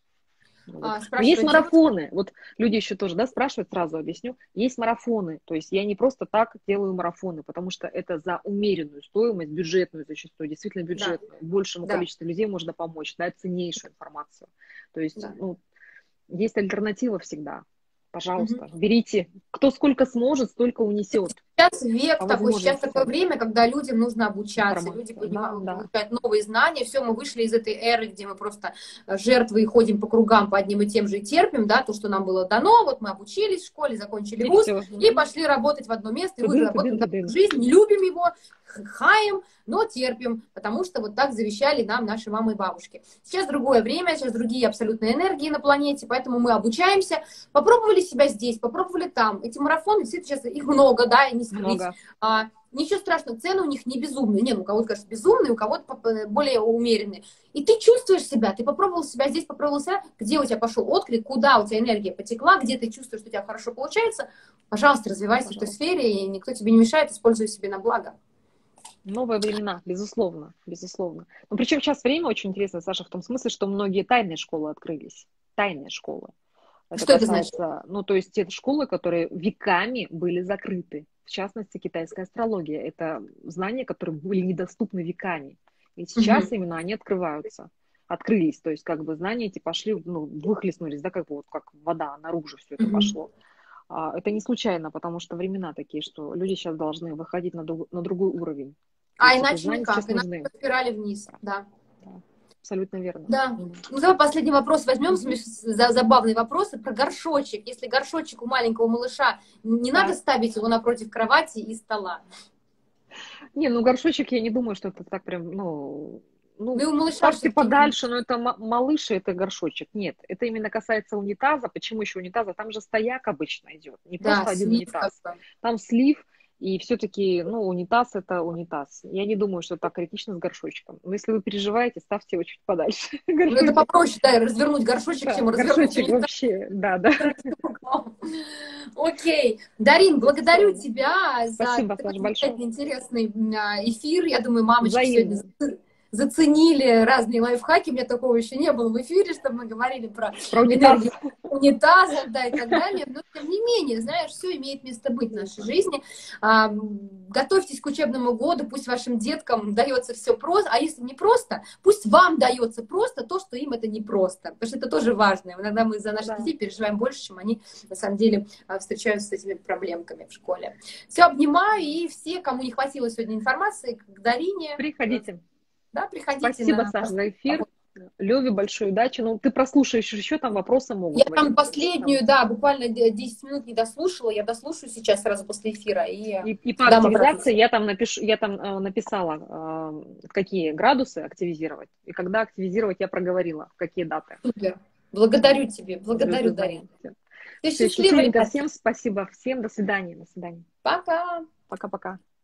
Ну вот.
А,
Но есть
спрашивает девушка.
марафоны, вот люди еще тоже, да, спрашивают, сразу объясню. Есть марафоны, то есть я не просто так делаю марафоны, потому что это за умеренную стоимость, бюджетную зачастую, действительно
Да,
бюджетную. Большему
да,
количеству людей можно помочь, дать ценнейшую информацию. То есть,
да.
ну, есть альтернатива всегда.
Мгм.
Пожалуйста, берите. Кто сколько сможет, столько унесет
Сейчас век
по
такой, сейчас такое
возможности
время, когда людям нужно обучаться, люди
информацию. Да,
понимают,
да.
получают новые знания. Все, мы вышли из этой эры, где мы просто э, жертвы и ходим по кругам по одним и тем же и терпим, да, то, что нам было дано. Вот мы обучились в школе, закончили
И
вуз
все.
и пошли работать в одно место, и мы
Тыдын,
заработали
тыдын,
такую
тыдын.
жизнь, не любим его, х- хаем, но терпим, потому что вот так завещали нам наши мамы и бабушки. Сейчас другое время, сейчас другие абсолютные энергии на планете, поэтому мы обучаемся. Попробовали себя здесь, попробовали там. Эти марафоны, все сейчас их много, да, и не скрыть.
Много.
А, ничего страшного, цены у них не безумные. Не, ну, у кого-то, конечно, безумные, у кого-то более умеренные. И ты чувствуешь себя, ты попробовал себя здесь, попробовал себя, где у тебя пошел отклик, куда у тебя энергия потекла, где ты чувствуешь, что у тебя хорошо получается. Пожалуйста, развивайся в этой
Пожалуйста.
сфере, и никто тебе не мешает, используй себе на благо.
Новые времена, безусловно, безусловно. Но причем сейчас время очень интересно, Саша, в том смысле, что многие тайные школы открылись. Тайные школы. Это
Что это значит?
касается, ну, то есть те школы, которые веками были закрыты. В частности, китайская астрология. Это знания, которые были недоступны веками. И сейчас
Мгм.
именно они открываются. Открылись. То есть, как бы знания эти пошли, ну, выхлестнулись, да, как бы вот как вода, наружу все это
Мгм.
пошло. А, это не случайно, потому что времена такие, что люди сейчас должны выходить на, друг, на другой уровень. То
А
есть эти
иначе
знания
никак,
сейчас
иначе
нужны.
по спирали вниз,
Да,
да.
да, абсолютно верно.
Да. Ну, давай последний вопрос возьмем,
Мгм.
смеш... за- забавный вопрос про горшочек. Если горшочек у маленького малыша, не надо
Так.
ставить его напротив кровати и стола.
Не, ну горшочек, я не думаю, что это так прям, ну,
Ну, и
ну,
у малыша
ставьте
все-таки не...
подальше, но это м- малыш, и это горшочек. Нет, это именно касается унитаза. Почему еще унитаза? Там же стояк обычно идет, не
Да,
просто один
слив как
унитаз.
бы.
Там слив, и все-таки, ну, унитаз это унитаз. Я не думаю, что это так критично с горшочком. Но если вы переживаете, ставьте его чуть подальше.
Ну, это
Горшочек.
попроще, да, развернуть горшочек,
Да,
чем развернуть
горшочек
унитаз.
вообще, да, да.
Окей. Дарин, благодарю
Безусловно.
тебя за
Спасибо,
такой
Саша, большое.
замечательный, интересный а, эфир. Я думаю, мамочки сегодня
Взаимно.
заценили разные лайфхаки. У меня такого еще не было в эфире, чтобы мы говорили про
Про унитаз.
энергию унитазов, да, и так далее. Но, тем не менее, знаешь, все имеет место быть в нашей жизни. А, готовьтесь к учебному году, пусть вашим деткам дается все просто, а если не просто, пусть вам дается просто то, что им это не просто, потому что это тоже важно. Иногда мы за наших
Да.
детей переживаем больше, чем они на самом деле встречаются с этими проблемками в школе. Все, обнимаю, и все, кому не хватило сегодня информации, к Дарине,
Приходите.
да, приходите
Спасибо,
на...
Саша, за эфир. Леве большой удачи. Ну, ты прослушаешь еще, там вопросы могут
Я там
возникнуть.
последнюю,
Там.
да, буквально десять минут не дослушала, я дослушаю сейчас сразу после эфира и,
И, и по
дам
активизации
обратно.
я там, напишу, я там э, написала, э, какие градусы активизировать. И когда активизировать, я проговорила, в какие даты.
Супер. Благодарю
Вот.
тебе, благодарю,
Звезды
Дарин.
знают. Все счастливенько. Всем спасибо. Всем до свидания. До свидания.
Пока.
Пока-пока.